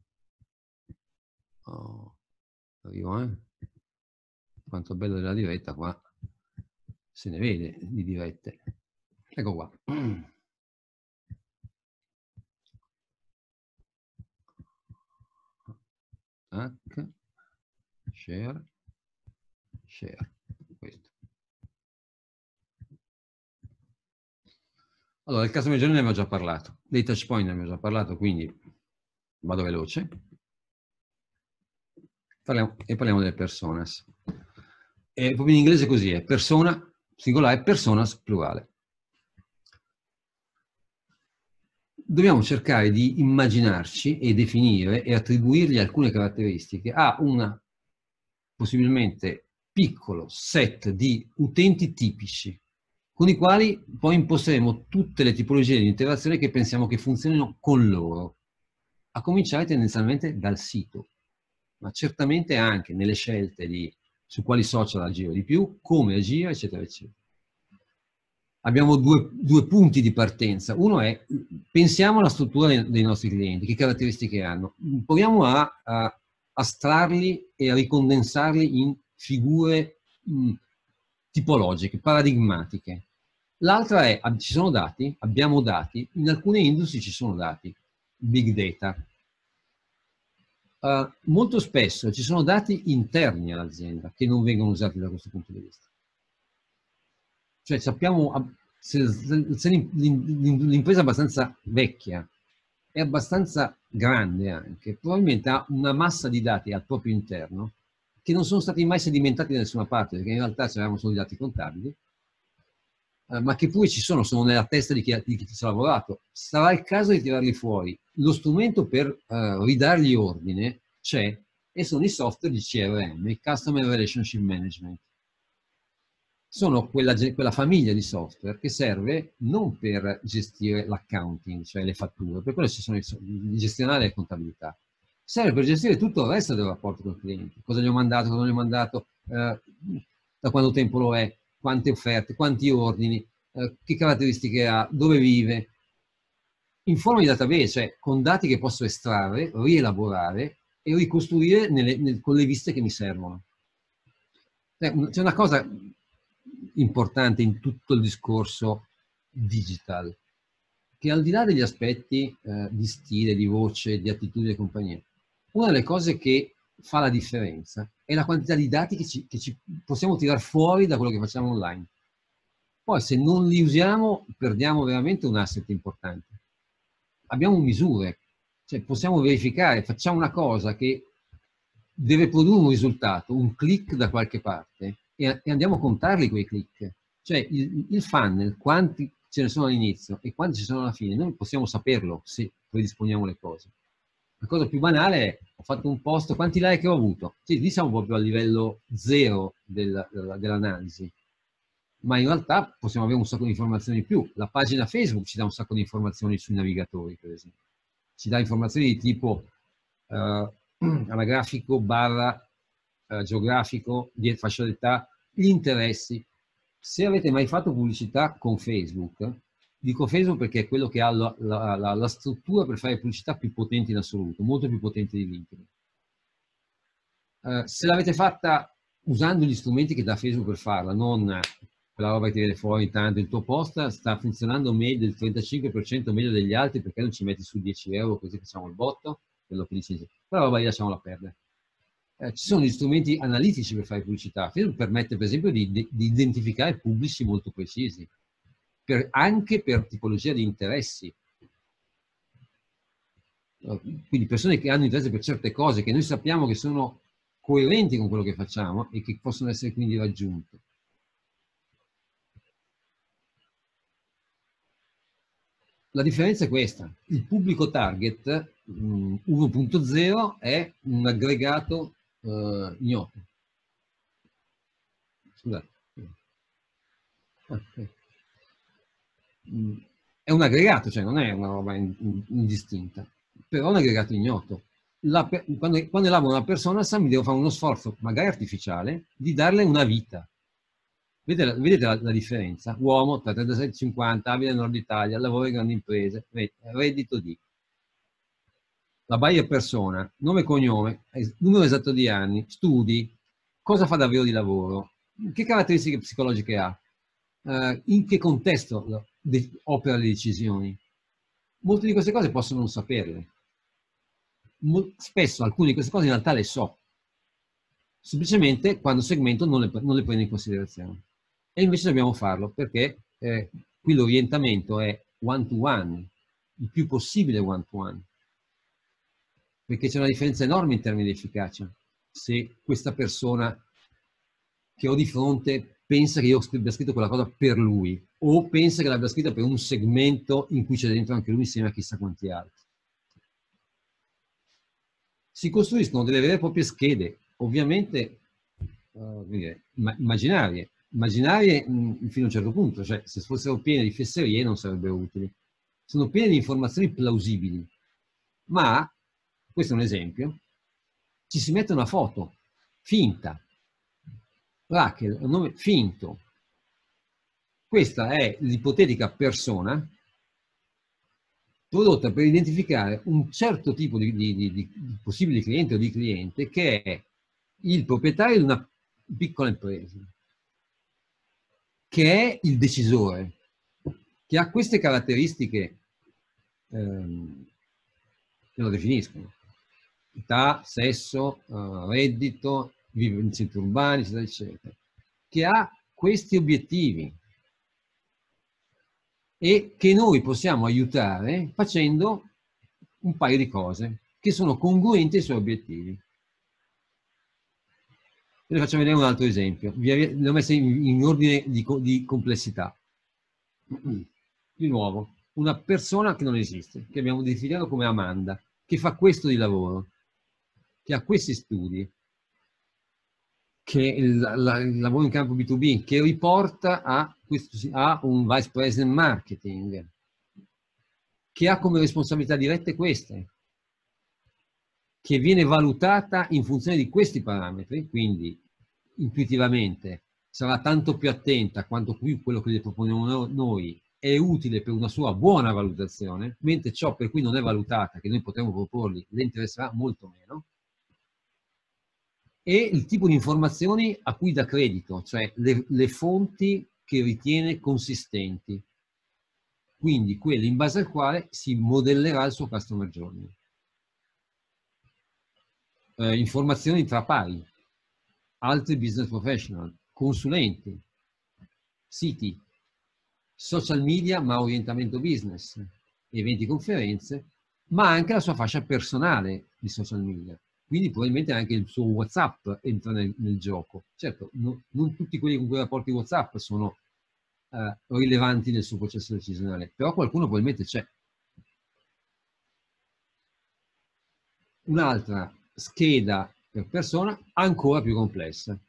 Oh, arrivo, eh? Quanto bello della diretta qua. Se ne vede di dirette. Ecco qua. Tac. Share. Share. Questo. Allora, del customer journey ne abbiamo già parlato, dei touch point ne abbiamo già parlato, quindi vado veloce. Parliamo, e parliamo delle personas. E proprio in inglese così è, persona singolare, personas plurale. Dobbiamo cercare di immaginarci e definire e attribuirgli alcune caratteristiche a una possibilmente piccolo set di utenti tipici, con i quali poi imposteremo tutte le tipologie di interazione che pensiamo che funzionino con loro, a cominciare tendenzialmente dal sito, ma certamente anche nelle scelte di su quali social agire di più, come agire, eccetera, eccetera. Abbiamo due, due punti di partenza. Uno è, pensiamo alla struttura dei, dei nostri clienti, che caratteristiche hanno. Proviamo a, a astrarli e a ricondensarli in figure mh, tipologiche, paradigmatiche. L'altra è, ci sono dati, abbiamo dati, in alcune industrie ci sono dati, big data. Uh, molto spesso ci sono dati interni all'azienda che non vengono usati da questo punto di vista. Cioè sappiamo, se, se l'impresa è abbastanza vecchia, è abbastanza grande anche, probabilmente ha una massa di dati al proprio interno che non sono stati mai sedimentati da nessuna parte, perché in realtà avevamo solo i dati contabili, eh, ma che pure ci sono, sono nella testa di chi, di chi ci ha lavorato. Sarà il caso di tirarli fuori. Lo strumento per eh, ridargli ordine c'è, e sono i software di C R M, il Customer Relationship Management. Sono quella, quella famiglia di software che serve non per gestire l'accounting, cioè le fatture, per quello ci sono i gestionale e contabilità, serve per gestire tutto il resto del rapporto con il cliente, cosa gli ho mandato, cosa non gli ho mandato, eh, da quanto tempo lo è, quante offerte, quanti ordini, eh, che caratteristiche ha, dove vive, in forma di database, cioè con dati che posso estrarre, rielaborare e ricostruire nelle, nel, con le viste che mi servono. C'è una cosa importante in tutto il discorso digital, che al di là degli aspetti eh, di stile, di voce, di attitudine e compagnia, una delle cose che fa la differenza è la quantità di dati che ci, che ci possiamo tirar fuori da quello che facciamo online. Poi se non li usiamo perdiamo veramente un asset importante. Abbiamo misure, cioè possiamo verificare, facciamo una cosa che deve produrre un risultato, un click da qualche parte, e, e andiamo a contarli quei click. Cioè il, il funnel, quanti ce ne sono all'inizio e quanti ci sono alla fine, noi possiamo saperlo se predisponiamo le cose. La cosa più banale è, ho fatto un post, quanti like ho avuto? Sì, lì siamo proprio a livello zero del, dell'analisi, ma in realtà possiamo avere un sacco di informazioni in più. La pagina Facebook ci dà un sacco di informazioni sui navigatori, per esempio. Ci dà informazioni di tipo uh, anagrafico, barra, uh, geografico, di fascia d'età, gli interessi. Se avete mai fatto pubblicità con Facebook, dico Facebook perché è quello che ha la, la, la, la struttura per fare pubblicità più potente in assoluto, molto più potente di LinkedIn. Uh, se l'avete fatta usando gli strumenti che dà Facebook per farla, non quella roba che ti viene fuori intanto, il tuo post sta funzionando meglio, del trentacinque per cento meglio degli altri, perché non ci metti su dieci euro così facciamo il botto, quello che dici, quella roba lì lasciamola perdere. Eh, ci sono gli strumenti analitici per fare pubblicità. Facebook permette per esempio di, di, di identificare pubblici molto precisi, per, anche per tipologia di interessi. Quindi persone che hanno interesse per certe cose che noi sappiamo che sono coerenti con quello che facciamo e che possono essere quindi raggiunte. La differenza è questa: il pubblico target um, uno punto zero è un aggregato uh, ignoto. Scusate. Okay. Mm, è un aggregato, cioè non è una roba indistinta, però è un aggregato ignoto. La, quando, quando elaboro una persona, sa, mi devo fare uno sforzo, magari artificiale, di darle una vita. Vedete, vedete la, la differenza? Uomo, tra trentasette e cinquanta, abita nel nord Italia, lavora in grandi imprese, reddito di. La buyer persona, nome e cognome, numero esatto di anni, studi, cosa fa davvero di lavoro, che caratteristiche psicologiche ha, uh, in che contesto opera le decisioni. Molte di queste cose possono non saperle. Spesso alcune di queste cose in realtà le so, semplicemente quando segmento non le, non le prendo in considerazione. E invece dobbiamo farlo perché eh, qui l'orientamento è one to one, il più possibile one to one, perché c'è una differenza enorme in termini di efficacia. Se questa persona che ho di fronte pensa che io abbia scritto quella cosa per lui, o pensa che l'abbia scritta per un segmento in cui c'è dentro anche lui insieme a chissà quanti altri. Si costruiscono delle vere e proprie schede, ovviamente uh, dire, immaginarie, immaginarie mh, fino a un certo punto, cioè se fossero piene di fesserie non sarebbero utili. Sono piene di informazioni plausibili, ma, questo è un esempio, ci si mette una foto finta, Raquel, un nome finto. Questa è l'ipotetica persona prodotta per identificare un certo tipo di, di, di, di possibile cliente o di cliente che è il proprietario di una piccola impresa, che è il decisore, che ha queste caratteristiche ehm, che lo definiscono: età, sesso, uh, reddito, vive in centri urbani, eccetera, eccetera, che ha questi obiettivi e che noi possiamo aiutare facendo un paio di cose che sono congruenti ai suoi obiettivi. Vi faccio vedere un altro esempio, li ho messi in, in ordine di, di complessità. Di nuovo, una persona che non esiste, che abbiamo definito come Amanda, che fa questo di lavoro, che ha questi studi, che il, la, il lavoro in campo B due B, che riporta a, questo, a un Vice President Marketing, che ha come responsabilità dirette queste, che viene valutata in funzione di questi parametri, quindi intuitivamente sarà tanto più attenta quanto più quello che gli proponiamo noi è utile per una sua buona valutazione, mentre ciò per cui non è valutata, che noi potremmo proporgli, le interesserà molto meno. E il tipo di informazioni a cui dà credito, cioè le, le fonti che ritiene consistenti, quindi quelle in base al quale si modellerà il suo customer journey. Eh, informazioni tra pari, altri business professional, consulenti, siti, social media ma orientamento business, eventi, conferenze, ma anche la sua fascia personale di social media. Quindi probabilmente anche il suo WhatsApp entra nel, nel gioco. Certo, no, non tutti quelli con cui rapporti WhatsApp sono eh, rilevanti nel suo processo decisionale, però qualcuno probabilmente c'è. Un'altra scheda per persona ancora più complessa.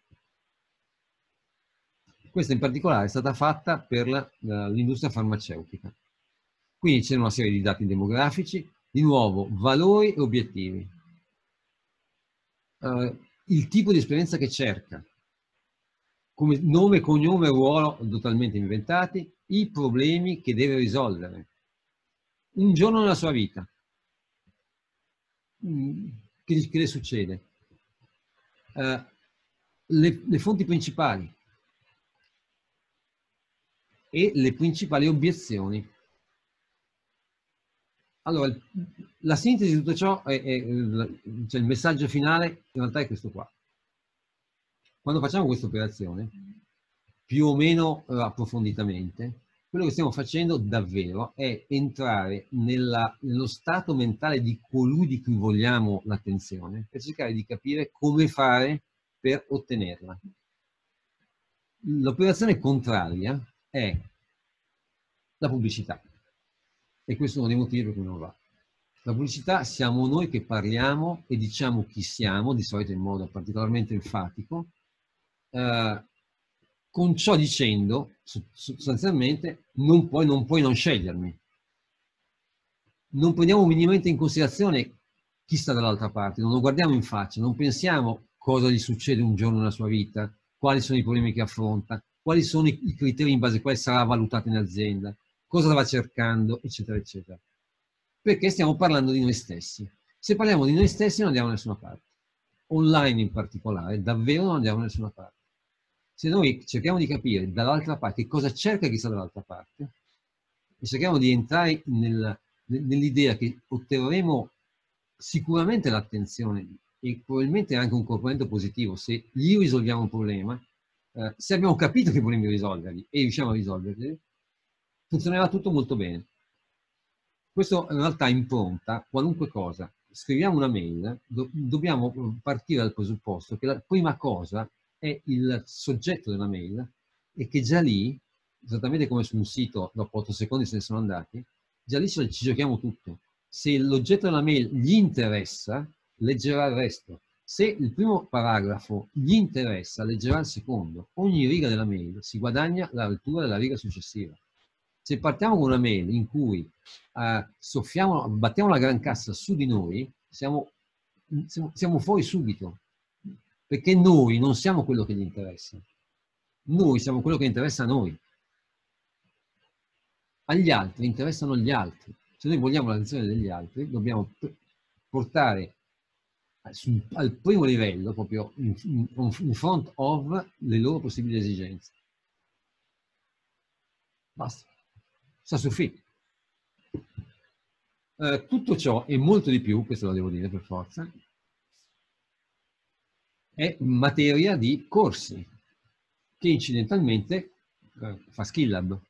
Questa in particolare è stata fatta per l'industria farmaceutica. Quindi c'è una serie di dati demografici, di nuovo valori e obiettivi. Uh, il tipo di esperienza che cerca, come nome, cognome, ruolo totalmente inventati, i problemi che deve risolvere, un giorno nella sua vita, mm, che, che le succede, uh, le, le fonti principali e le principali obiezioni. Allora, la sintesi di tutto ciò, è, è, cioè il messaggio finale in realtà è questo qua. Quando facciamo questa operazione, più o meno eh, approfonditamente, quello che stiamo facendo davvero è entrare nella, nello stato mentale di colui di cui vogliamo l'attenzione, per cercare di capire come fare per ottenerla. L'operazione contraria è la pubblicità. E questo è uno dei motivi per cui non va. La pubblicità siamo noi che parliamo e diciamo chi siamo, di solito in modo particolarmente enfatico, eh, con ciò dicendo, sostanzialmente, non puoi, non puoi non scegliermi. Non prendiamo minimamente in considerazione chi sta dall'altra parte, non lo guardiamo in faccia, non pensiamo cosa gli succede un giorno nella sua vita, quali sono i problemi che affronta, quali sono i criteri in base ai quali sarà valutata in azienda, cosa va cercando, eccetera, eccetera. Perché stiamo parlando di noi stessi. Se parliamo di noi stessi non andiamo da nessuna parte. Online in particolare, davvero non andiamo da nessuna parte. Se noi cerchiamo di capire dall'altra parte cosa cerca chi sta dall'altra parte, e cerchiamo di entrare nel, nell'idea che otterremo sicuramente l'attenzione e probabilmente anche un componente positivo se gli risolviamo un problema, eh, se abbiamo capito che problemi risolverli e riusciamo a risolverli, funzionerà tutto molto bene. questo in realtà impronta qualunque cosa. Scriviamo una mail, do, dobbiamo partire dal presupposto che la prima cosa è il soggetto della mail e che già lì, esattamente come su un sito, dopo otto secondi se ne sono andati, già lì ci giochiamo tutto. Se l'oggetto della mail gli interessa, leggerà il resto. Se il primo paragrafo gli interessa, leggerà il secondo. Ogni riga della mail si guadagna la lettura della riga successiva. Se partiamo con una mail in cui uh, soffiamo, battiamo la gran cassa su di noi, siamo, siamo, siamo fuori subito, perché noi non siamo quello che gli interessa. Noi siamo quello che interessa a noi. Agli altri interessano gli altri. Se noi vogliamo l'attenzione degli altri, dobbiamo portare sul, al primo livello, proprio in, in, in front of le loro possibili esigenze. Basta. Sta su fit. Eh, tutto ciò e molto di più, questo lo devo dire per forza, è materia di corsi che incidentalmente eh, fa Skill Lab.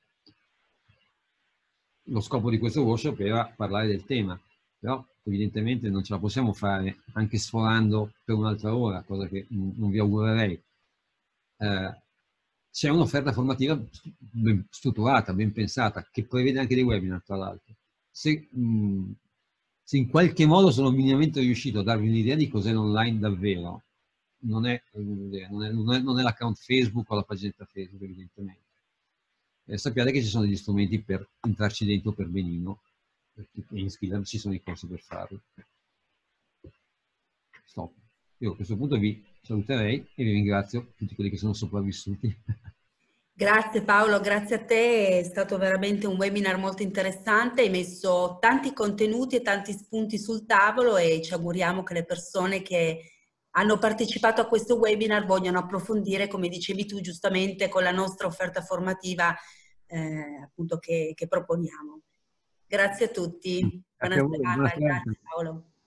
Lo scopo di questo workshop era parlare del tema, però evidentemente non ce la possiamo fare anche sforando per un'altra ora, cosa che non vi augurerei. Eh, c'è un'offerta formativa ben strutturata, ben pensata, che prevede anche dei webinar, tra l'altro. Se, mh, se in qualche modo sono minimamente riuscito a darvi un'idea di cos'è l'online davvero, non è, non è, non è, non è l'account Facebook o la paginetta Facebook, evidentemente. Eh, sappiate che ci sono degli strumenti per entrarci dentro per benino, perché in Skill Lab ci sono i corsi per farlo. Stop. Io a questo punto vi saluterei e vi ringrazio tutti quelli che sono sopravvissuti. Grazie Paolo, grazie a te, è stato veramente un webinar molto interessante, hai messo tanti contenuti e tanti spunti sul tavolo e ci auguriamo che le persone che hanno partecipato a questo webinar vogliono approfondire, come dicevi tu giustamente, con la nostra offerta formativa eh, appunto che, che proponiamo. Grazie a tutti, buona Grazie a voi, serata, buona serata. grazie Paolo.